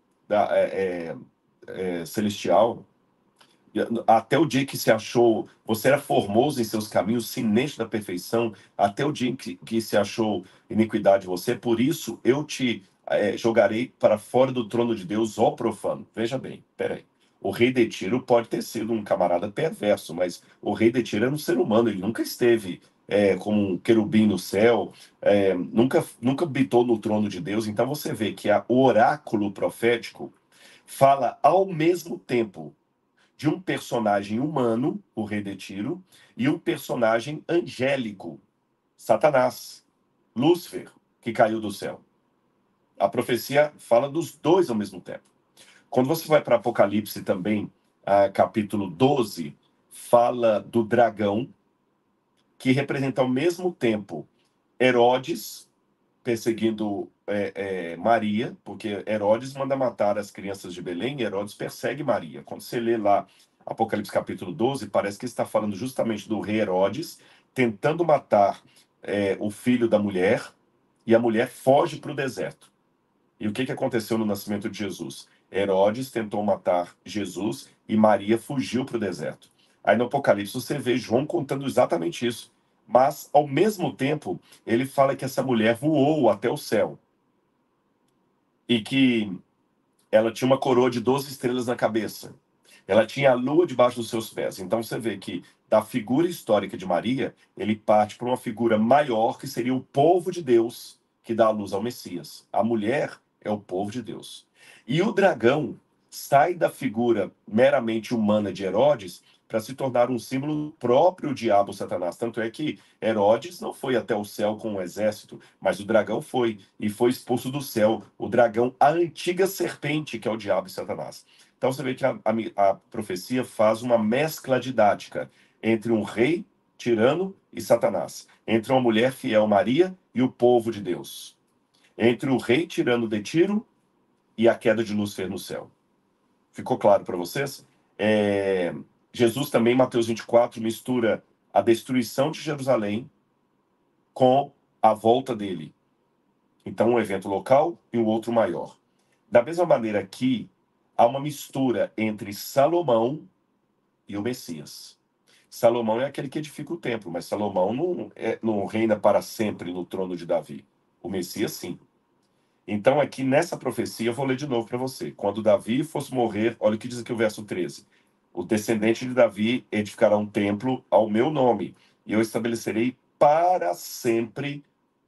celestial? Até o dia que se achou, você era formoso em seus caminhos, sinete da perfeição, até o dia em que se achou iniquidade em você, por isso eu te jogarei para fora do trono de Deus, ó profano. Veja bem, peraí. O rei de Tiro pode ter sido um camarada perverso, mas o rei de Tiro era um ser humano, ele nunca esteve como um querubim no céu, nunca habitou no trono de Deus. Então você vê que o oráculo profético fala ao mesmo tempo de um personagem humano, o rei de Tiro, e um personagem angélico, Satanás, Lúcifer, que caiu do céu. A profecia fala dos dois ao mesmo tempo. Quando você vai para Apocalipse também, capítulo 12, fala do dragão, que representa ao mesmo tempo Herodes, perseguindo Maria, porque Herodes manda matar as crianças de Belém e Herodes persegue Maria. Quando você lê lá Apocalipse capítulo 12, parece que está falando justamente do rei Herodes tentando matar o filho da mulher e a mulher foge para o deserto. E o que aconteceu no nascimento de Jesus? Herodes tentou matar Jesus e Maria fugiu para o deserto. Aí no Apocalipse você vê João contando exatamente isso. Mas, ao mesmo tempo, ele fala que essa mulher voou até o céu. E que ela tinha uma coroa de 12 estrelas na cabeça. Ela tinha a lua debaixo dos seus pés. Então você vê que da figura histórica de Maria, ele parte para uma figura maior, que seria o povo de Deus, que dá a luz ao Messias. A mulher é o povo de Deus. E o dragão sai da figura meramente humana de Herodes para se tornar um símbolo próprio diabo Satanás. Tanto é que Herodes não foi até o céu com um exército, mas o dragão foi, e foi expulso do céu. O dragão, a antiga serpente, que é o diabo e Satanás. Então você vê que a profecia faz uma mescla didática entre um rei tirano e Satanás, entre uma mulher fiel, Maria, e o povo de Deus, entre o rei tirano de Tiro e a queda de Lúcifer no céu. Ficou claro para vocês? Jesus também, em Mateus 24, mistura a destruição de Jerusalém com a volta dele. Então, um evento local e o outro maior. Da mesma maneira que há uma mistura entre Salomão e o Messias. Salomão é aquele que edifica o templo, mas Salomão não reina para sempre no trono de Davi. O Messias, sim. Então, aqui nessa profecia, eu vou ler de novo para você. Quando Davi fosse morrer, olha o que diz aqui o verso 13. O descendente de Davi edificará um templo ao meu nome, e eu estabelecerei para sempre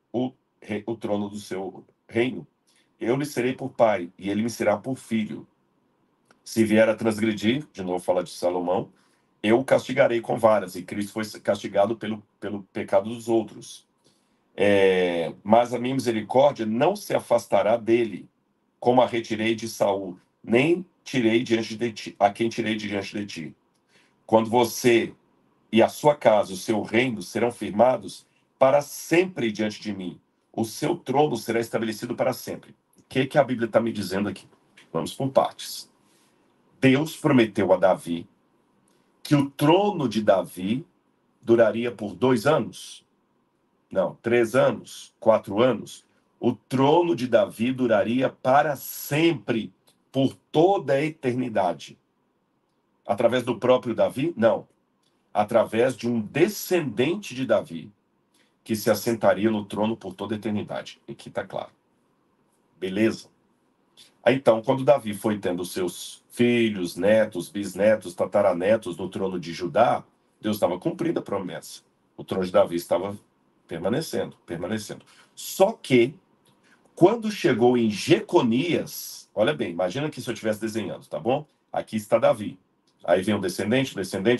o trono do seu reino. Eu lhe serei por pai, e ele me será por filho. Se vier a transgredir, de novo fala de Salomão, eu o castigarei com varas, e Cristo foi castigado pelo pecado dos outros. Mas a minha misericórdia não se afastará dele, como a retirei de Saul, nem tirei diante de ti, a quem tirei diante de ti. Quando você e a sua casa, o seu reino, serão firmados para sempre diante de mim. O seu trono será estabelecido para sempre. O que a Bíblia está me dizendo aqui? Vamos por partes. Deus prometeu a Davi que o trono de Davi duraria por 2 anos. Não, 3 anos, 4 anos. O trono de Davi duraria para sempre, por toda a eternidade. Através do próprio Davi? Não. Através de um descendente de Davi, que se assentaria no trono por toda a eternidade. Aqui está claro. Beleza? Aí, então, quando Davi foi tendo seus filhos, netos, bisnetos, tataranetos no trono de Judá, Deus estava cumprindo a promessa. O trono de Davi estava permanecendo. Só que, quando chegou em Jeconias, olha bem, imagina que se eu estivesse desenhando, tá bom? Aqui está Davi. Aí vem um descendente,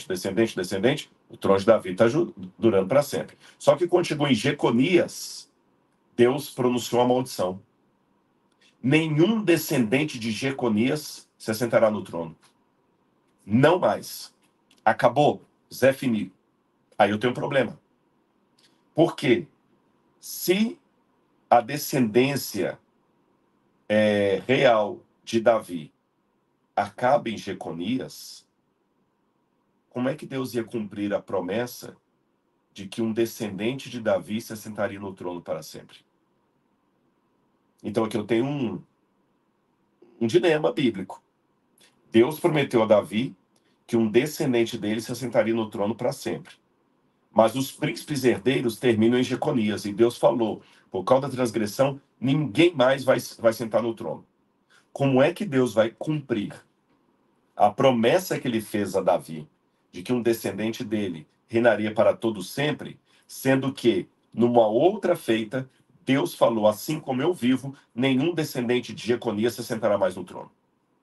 o trono de Davi está durando para sempre. Só que quando chegou em Jeconias, Deus pronunciou a maldição. Nenhum descendente de Jeconias se assentará no trono. Não mais. Acabou. Zé Fini. Aí eu tenho um problema. Por quê? Se a descendência real de Davi acaba em Jeconias, como é que Deus ia cumprir a promessa de que um descendente de Davi se assentaria no trono para sempre? Então aqui eu tenho um dilema bíblico. Deus prometeu a Davi que um descendente dele se assentaria no trono para sempre. Mas os príncipes herdeiros terminam em Jeconias, e Deus falou, por causa da transgressão, ninguém mais vai sentar no trono. Como é que Deus vai cumprir a promessa que ele fez a Davi, de que um descendente dele reinaria para todo sempre, sendo que, numa outra feita, Deus falou, assim como eu vivo, nenhum descendente de Jeconias se sentará mais no trono.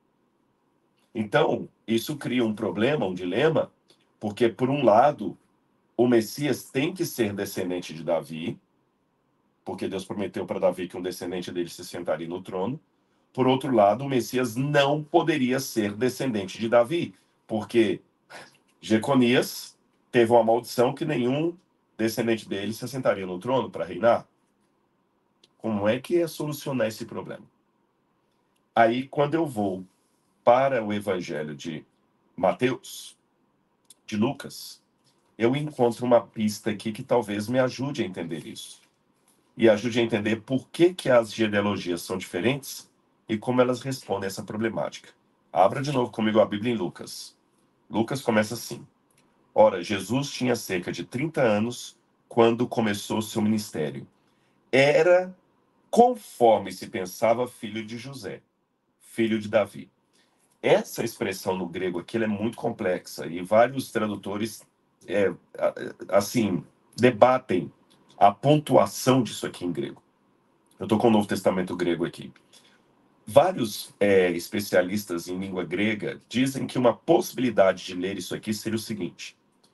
Então, isso cria um problema, um dilema, porque, por um lado, o Messias tem que ser descendente de Davi, porque Deus prometeu para Davi que um descendente dele se sentaria no trono. Por outro lado, o Messias não poderia ser descendente de Davi, porque Jeconias teve uma maldição que nenhum descendente dele se assentaria no trono para reinar. Como é que é solucionar esse problema? Aí, quando eu vou para o Evangelho de Mateus, de Lucas, eu encontro uma pista aqui que talvez me ajude a entender isso. E ajude a entender por que as genealogias são diferentes e como elas respondem a essa problemática. Abra de novo comigo a Bíblia em Lucas. Lucas começa assim. Ora, Jesus tinha cerca de 30 anos quando começou seu ministério. Era, conforme se pensava, filho de José, filho de Davi. Essa expressão no grego aqui ela é muito complexa e vários tradutores assim debatem a pontuação disso aqui em grego. Eu estou com o Novo Testamento grego aqui. Vários especialistas em língua grega dizem que uma possibilidade de ler isso aqui seria o seguinte: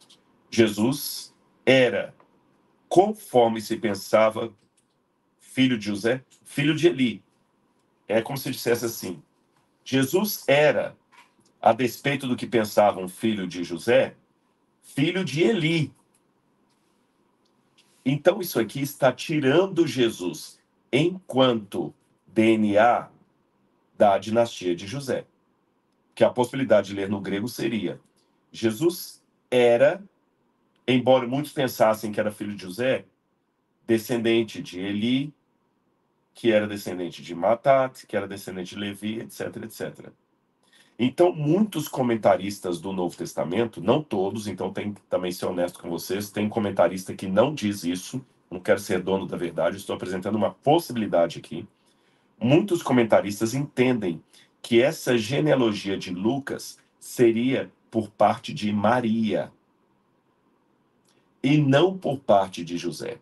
Jesus era, conforme se pensava, filho de José, filho de Eli. É como se dissesse assim: Jesus era, a despeito do que pensavam filho de José, filho de Eli. Então isso aqui está tirando Jesus enquanto DNA da dinastia de José. Que a possibilidade de ler no grego seria: Jesus era, embora muitos pensassem que era filho de José, descendente de Eli, que era descendente de Matat, que era descendente de Levi, etc, etc. Então, muitos comentaristas do Novo Testamento, não todos, então tem que também ser honesto com vocês, tem comentarista que não diz isso, não quero ser dono da verdade, estou apresentando uma possibilidade aqui. Muitos comentaristas entendem que essa genealogia de Lucas seria por parte de Maria e não por parte de José.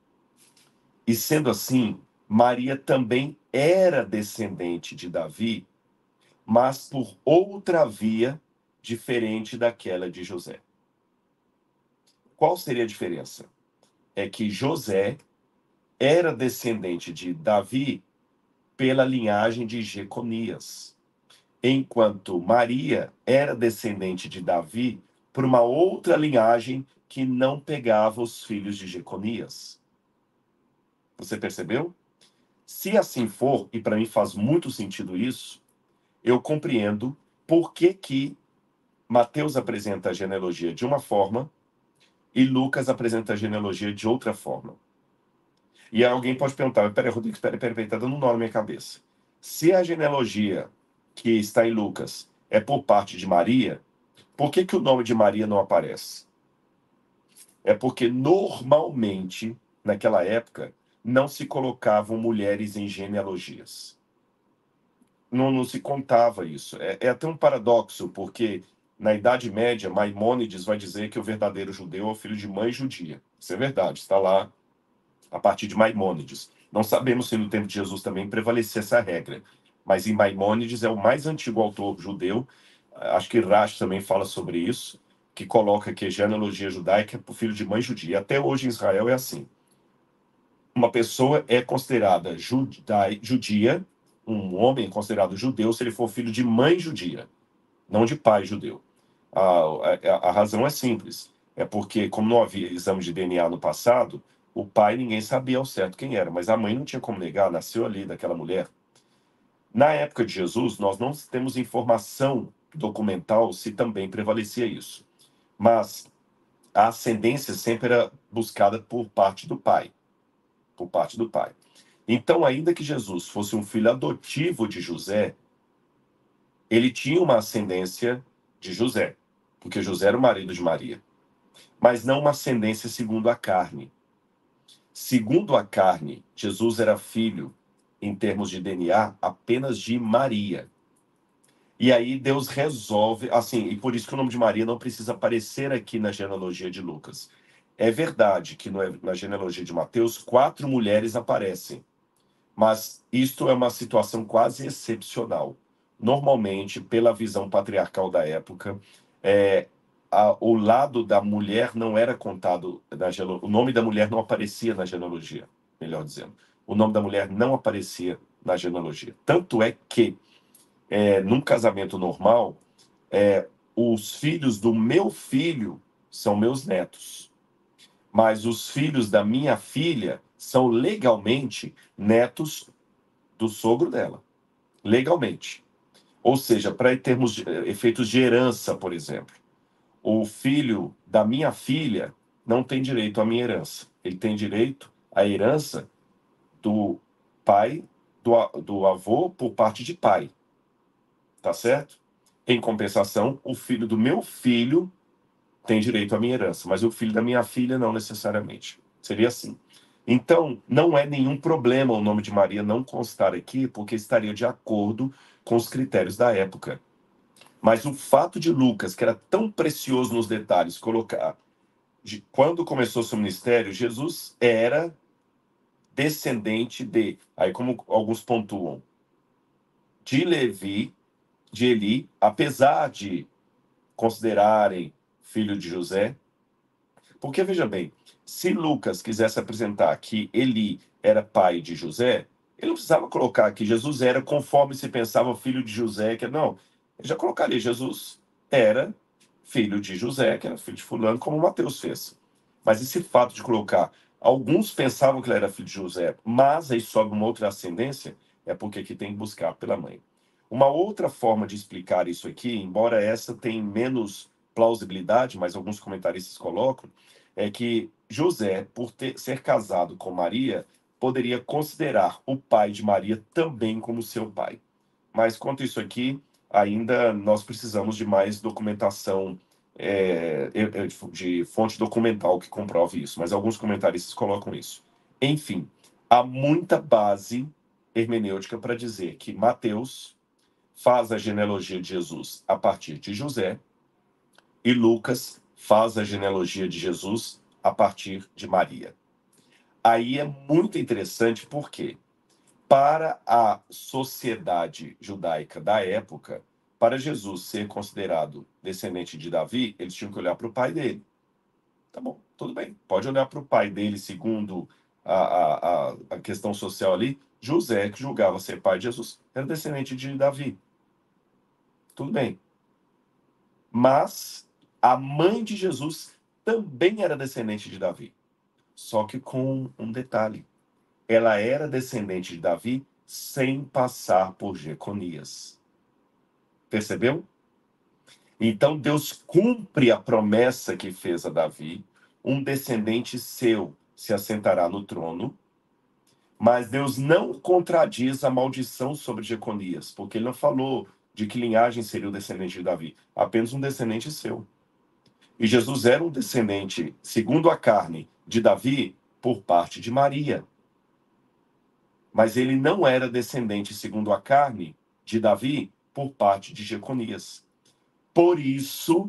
E sendo assim, Maria também era descendente de Davi, mas por outra via diferente daquela de José. Qual seria a diferença? É que José era descendente de Davi pela linhagem de Jeconias, enquanto Maria era descendente de Davi por uma outra linhagem que não pegava os filhos de Jeconias. Você percebeu? Se assim for, e para mim faz muito sentido isso, eu compreendo por que Mateus apresenta a genealogia de uma forma e Lucas apresenta a genealogia de outra forma. E alguém pode perguntar, peraí, Rodrigo, peraí, tá dando um nó na minha cabeça. Se a genealogia que está em Lucas é por parte de Maria, por que o nome de Maria não aparece? É porque normalmente, naquela época, não se colocavam mulheres em genealogias. Não se contava isso. É até um paradoxo, porque na Idade Média, Maimônides vai dizer que o verdadeiro judeu é o filho de mãe judia. Isso é verdade, está lá a partir de Maimônides. Não sabemos se no tempo de Jesus também prevalecia essa regra, mas em Maimônides é o mais antigo autor judeu. Acho que Rashi também fala sobre isso, que coloca que a genealogia judaica é para o filho de mãe judia. Até hoje em Israel é assim. Uma pessoa é considerada judia, um homem é considerado judeu se ele for filho de mãe judia, não de pai judeu. A razão é simples. É porque, como não havia exame de DNA no passado, o pai ninguém sabia ao certo quem era, mas a mãe não tinha como negar, nasceu ali daquela mulher. Na época de Jesus, nós não temos informação documental se também prevalecia isso. Mas a ascendência sempre era buscada por parte do pai. Por parte do pai. Então, ainda que Jesus fosse um filho adotivo de José, ele tinha uma ascendência de José, porque José era o marido de Maria, mas não uma ascendência segundo a carne. Segundo a carne, Jesus era filho, em termos de DNA, apenas de Maria. E aí Deus resolve, assim, e por isso que o nome de Maria não precisa aparecer aqui na genealogia de Lucas. É verdade que na genealogia de Mateus, 4 mulheres aparecem. Mas isto é uma situação quase excepcional. Normalmente, pela visão patriarcal da época, o lado da mulher não era contado, o nome da mulher não aparecia na genealogia, melhor dizendo. O nome da mulher não aparecia na genealogia. Tanto é que, num casamento normal, os filhos do meu filho são meus netos, mas os filhos da minha filha são legalmente netos do sogro dela, legalmente. Ou seja, para termos efeitos de herança, por exemplo, o filho da minha filha não tem direito à minha herança. Ele tem direito à herança do pai, do avô por parte de pai. Tá certo? Em compensação, o filho do meu filho tem direito à minha herança, mas o filho da minha filha não necessariamente. Seria assim. Então, não é nenhum problema o nome de Maria não constar aqui, porque estaria de acordo com os critérios da época. Mas o fato de Lucas, que era tão precioso nos detalhes, colocar quando começou seu ministério, Jesus era descendente de, aí como alguns pontuam, de Levi, de Eli, apesar de considerarem filho de José. Porque, veja bem, se Lucas quisesse apresentar que Eli era pai de José, ele não precisava colocar que Jesus era conforme se pensava filho de José, que não. Ele já colocaria Jesus era filho de José, que era filho de fulano, como Mateus fez. Mas esse fato de colocar, alguns pensavam que ele era filho de José, mas aí sobe uma outra ascendência, é porque aqui tem que buscar pela mãe. Uma outra forma de explicar isso aqui, embora essa tenha menos plausibilidade, mas alguns comentaristas colocam, é que José, por ser casado com Maria, poderia considerar o pai de Maria também como seu pai. Mas quanto isso aqui, ainda nós precisamos de mais documentação, de fonte documental que comprove isso, mas alguns comentaristas colocam isso. Enfim, há muita base hermenêutica para dizer que Mateus faz a genealogia de Jesus a partir de José e Lucas faz a genealogia de Jesus a partir de Maria. Aí é muito interessante porque, para a sociedade judaica da época, para Jesus ser considerado descendente de Davi, eles tinham que olhar para o pai dele. Tá bom, tudo bem. Pode olhar para o pai dele, segundo a questão social ali. José, que julgava ser pai de Jesus, era descendente de Davi. Tudo bem. Mas a mãe de Jesus também era descendente de Davi. Só que com um detalhe. Ela era descendente de Davi sem passar por Jeconias. Percebeu? Então Deus cumpre a promessa que fez a Davi, um descendente seu se assentará no trono, mas Deus não contradiz a maldição sobre Jeconias, porque ele não falou de que linhagem seria o descendente de Davi, apenas um descendente seu. E Jesus era um descendente, segundo a carne, de Davi por parte de Maria. Mas ele não era descendente, segundo a carne, de Davi por parte de Jeconias. Por isso,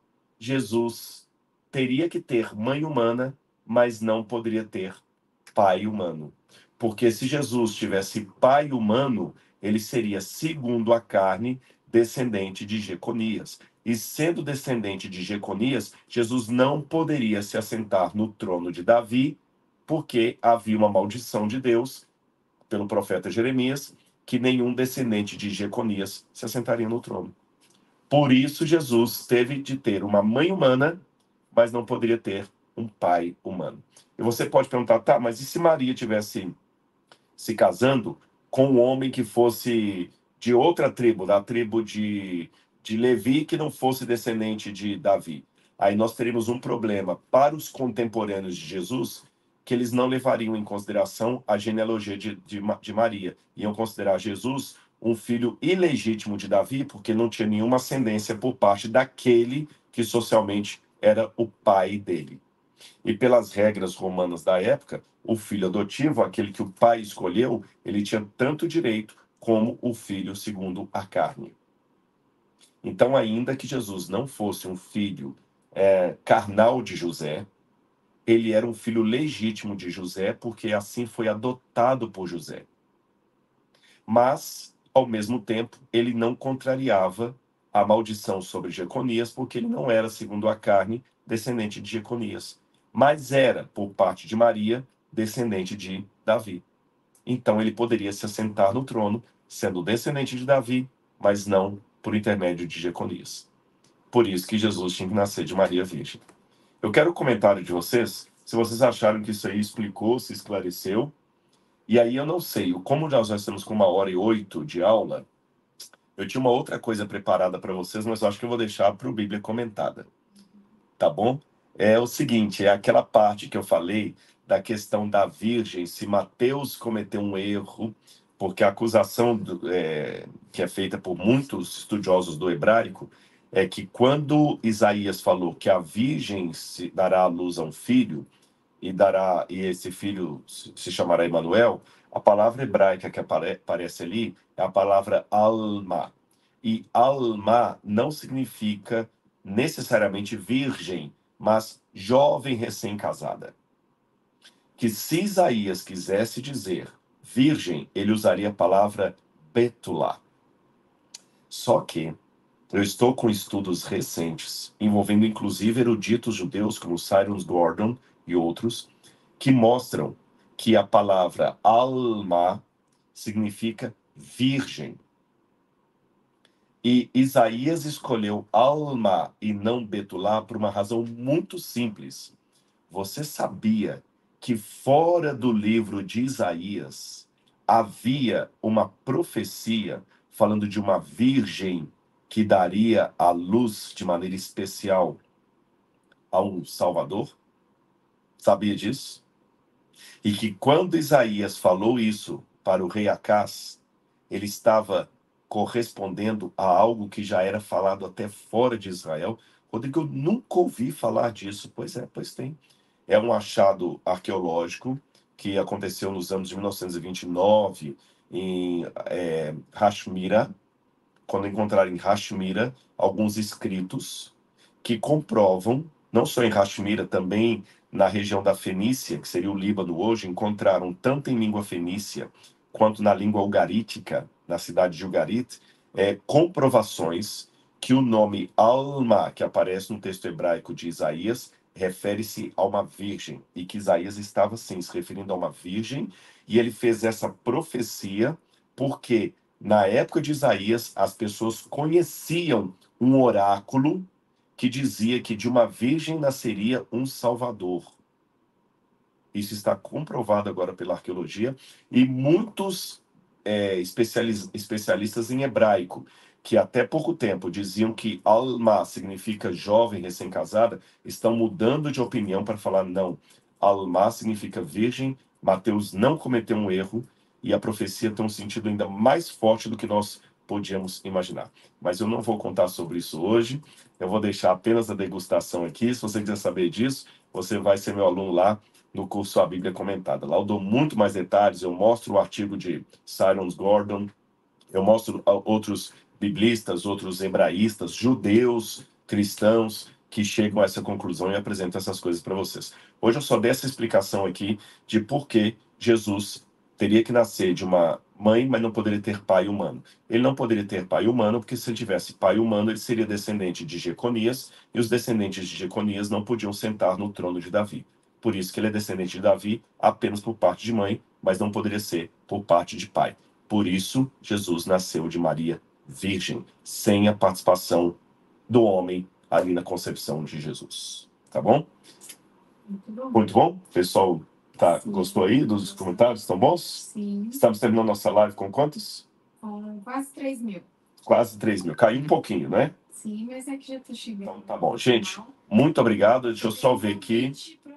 Jesus teria que ter mãe humana, mas não poderia ter pai humano. Porque se Jesus tivesse pai humano, ele seria, segundo a carne, descendente de Jeconias. E sendo descendente de Jeconias, Jesus não poderia se assentar no trono de Davi, porque havia uma maldição de Deus, pelo profeta Jeremias, que nenhum descendente de Jeconias se assentaria no trono. Por isso, Jesus teve de ter uma mãe humana, mas não poderia ter um pai humano. E você pode perguntar, tá, mas e se Maria tivesse se casando com um homem que fosse de outra tribo, da tribo de Levi, que não fosse descendente de Davi? Aí nós teríamos um problema para os contemporâneos de Jesus, que eles não levariam em consideração a genealogia de Maria. Iam considerar Jesus um filho ilegítimo de Davi, porque não tinha nenhuma ascendência por parte daquele que socialmente era o pai dele. E pelas regras romanas da época, o filho adotivo, aquele que o pai escolheu, ele tinha tanto direito como o filho segundo a carne. Então, ainda que Jesus não fosse um filho carnal de José, ele era um filho legítimo de José, porque assim foi adotado por José. Mas, ao mesmo tempo, ele não contrariava a maldição sobre Jeconias, porque ele não era, segundo a carne, descendente de Jeconias, mas era, por parte de Maria, descendente de Davi. Então ele poderia se assentar no trono, sendo descendente de Davi, mas não por intermédio de Jeconias. Por isso que Jesus tinha que nascer de Maria Virgem. Eu quero o comentário de vocês, se vocês acharam que isso aí explicou, se esclareceu. E aí eu não sei, como nós já estamos com 1h08 de aula, eu tinha uma outra coisa preparada para vocês, mas eu acho que eu vou deixar para o Bíblia Comentada. Tá bom? É o seguinte, é aquela parte que eu falei da questão da virgem, se Mateus cometeu um erro, porque a acusação que é feita por muitos estudiosos do hebraico é que quando Isaías falou que a virgem se dará à luz a um filho, e esse filho se chamará Emanuel, a palavra hebraica que aparece ali é a palavra alma. E alma não significa necessariamente virgem, mas jovem recém-casada. Que se Isaías quisesse dizer virgem, ele usaria a palavra betulá. Só que eu estou com estudos recentes, envolvendo inclusive eruditos judeus como Cyrus Gordon e outros, que mostram que a palavra alma significa virgem. E Isaías escolheu alma e não betulá por uma razão muito simples. Você sabia que fora do livro de Isaías havia uma profecia falando de uma virgem que daria à luz de maneira especial a um Salvador? Sabia disso? E que quando Isaías falou isso para o rei Acás, ele estava correspondendo a algo que já era falado até fora de Israel. Rodrigo, eu nunca ouvi falar disso. Pois é, pois tem. É um achado arqueológico que aconteceu nos anos de 1929 em Hashmira, quando encontraram em Hashmira alguns escritos que comprovam, não só em Hashmira, também na região da Fenícia, que seria o Líbano hoje, encontraram tanto em língua fenícia quanto na língua ugarítica, na cidade de Ugarit, comprovações que o nome Alma, que aparece no texto hebraico de Isaías, refere-se a uma virgem, e que Isaías estava, sim, se referindo a uma virgem, e ele fez essa profecia porque, na época de Isaías, as pessoas conheciam um oráculo que dizia que de uma virgem nasceria um Salvador. Isso está comprovado agora pela arqueologia e muitos especialistas em hebraico, que até pouco tempo diziam que Alma significa jovem recém-casada, estão mudando de opinião para falar não. Alma significa virgem, Mateus não cometeu um erro e a profecia tem um sentido ainda mais forte do que nós podíamos imaginar. Mas eu não vou contar sobre isso hoje, eu vou deixar apenas a degustação aqui. Se você quiser saber disso, você vai ser meu aluno lá no curso A Bíblia Comentada. Lá eu dou muito mais detalhes, eu mostro o artigo de Cyrus Gordon, eu mostro outros biblistas, outros hebraístas, judeus, cristãos, que chegam a essa conclusão e apresentam essas coisas para vocês. Hoje eu só dei essa explicação aqui de por que Jesus teria que nascer de uma mãe, mas não poderia ter pai humano. Ele não poderia ter pai humano, porque se ele tivesse pai humano, ele seria descendente de Jeconias, e os descendentes de Jeconias não podiam sentar no trono de Davi. Por isso que ele é descendente de Davi apenas por parte de mãe, mas não poderia ser por parte de pai. Por isso, Jesus nasceu de Maria virgem, sem a participação do homem ali na concepção de Jesus. Tá bom? Muito bom. Muito bom? O pessoal gostou aí dos comentários? Estão bons? Sim. Estamos terminando nossa live com quantos? Com quase 3 mil. Quase 3 mil. Caiu um pouquinho, né? Sim, mas é que já tá chegando. Então, tá bom. Gente, muito obrigado. Deixa eu só ver aqui.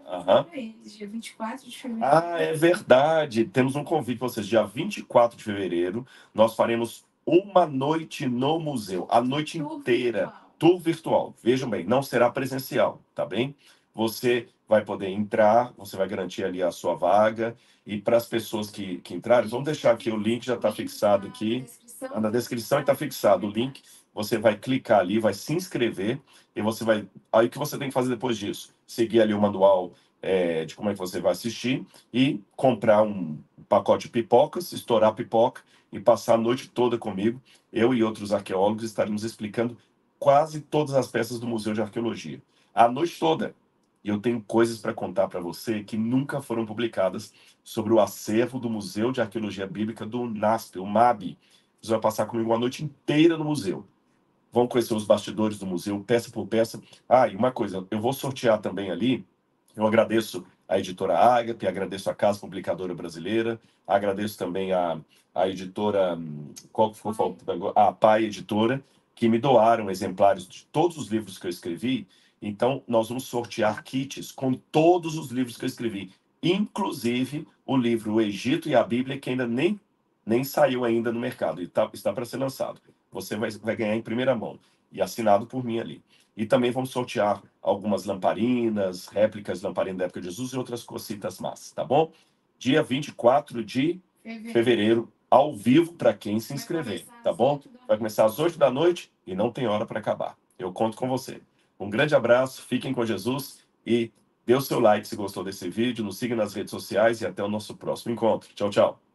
Dia 24 de fevereiro. Ah, é verdade. Temos um convite para vocês. Dia 24 de fevereiro, nós faremos uma noite no museu. A noite inteira. Tour virtual. Vejam bem, não será presencial, tá bem? Você vai poder entrar, você vai garantir ali a sua vaga. E para as pessoas que entrarem, vamos deixar aqui o link, já está fixado aqui. Na descrição está fixado o link. Você vai clicar ali, vai se inscrever. E você vai. Aí o que você tem que fazer depois disso? Seguir ali o manual de como é que você vai assistir e comprar um pacote de pipocas, estourar a pipoca e passar a noite toda comigo. Eu e outros arqueólogos estaremos explicando quase todas as peças do Museu de Arqueologia. A noite toda. E eu tenho coisas para contar para você que nunca foram publicadas sobre o acervo do Museu de Arqueologia Bíblica do NASP, o MAB. Você vai passar comigo uma noite inteira no museu. Vão conhecer os bastidores do museu, peça por peça. Ah, e uma coisa, eu vou sortear também ali. Eu agradeço a editora Ágape, agradeço a Casa Publicadora Brasileira, agradeço também a editora, qual que foi a Pai Editora, que me doaram exemplares de todos os livros que eu escrevi. Então, nós vamos sortear kits com todos os livros que eu escrevi, inclusive o livro O Egito e a Bíblia, que ainda nem saiu ainda no mercado, e está para ser lançado. Você vai ganhar em primeira mão, e assinado por mim ali. E também vamos sortear algumas lamparinas, réplicas de lamparina da época de Jesus e outras cositas más, tá bom? Dia 24 de fevereiro, ao vivo, para quem se inscrever, tá bom? Vai começar às 8 da noite e não tem hora para acabar. Eu conto com você. Um grande abraço, fiquem com Jesus e dê o seu like se gostou desse vídeo, nos siga nas redes sociais e até o nosso próximo encontro. Tchau, tchau.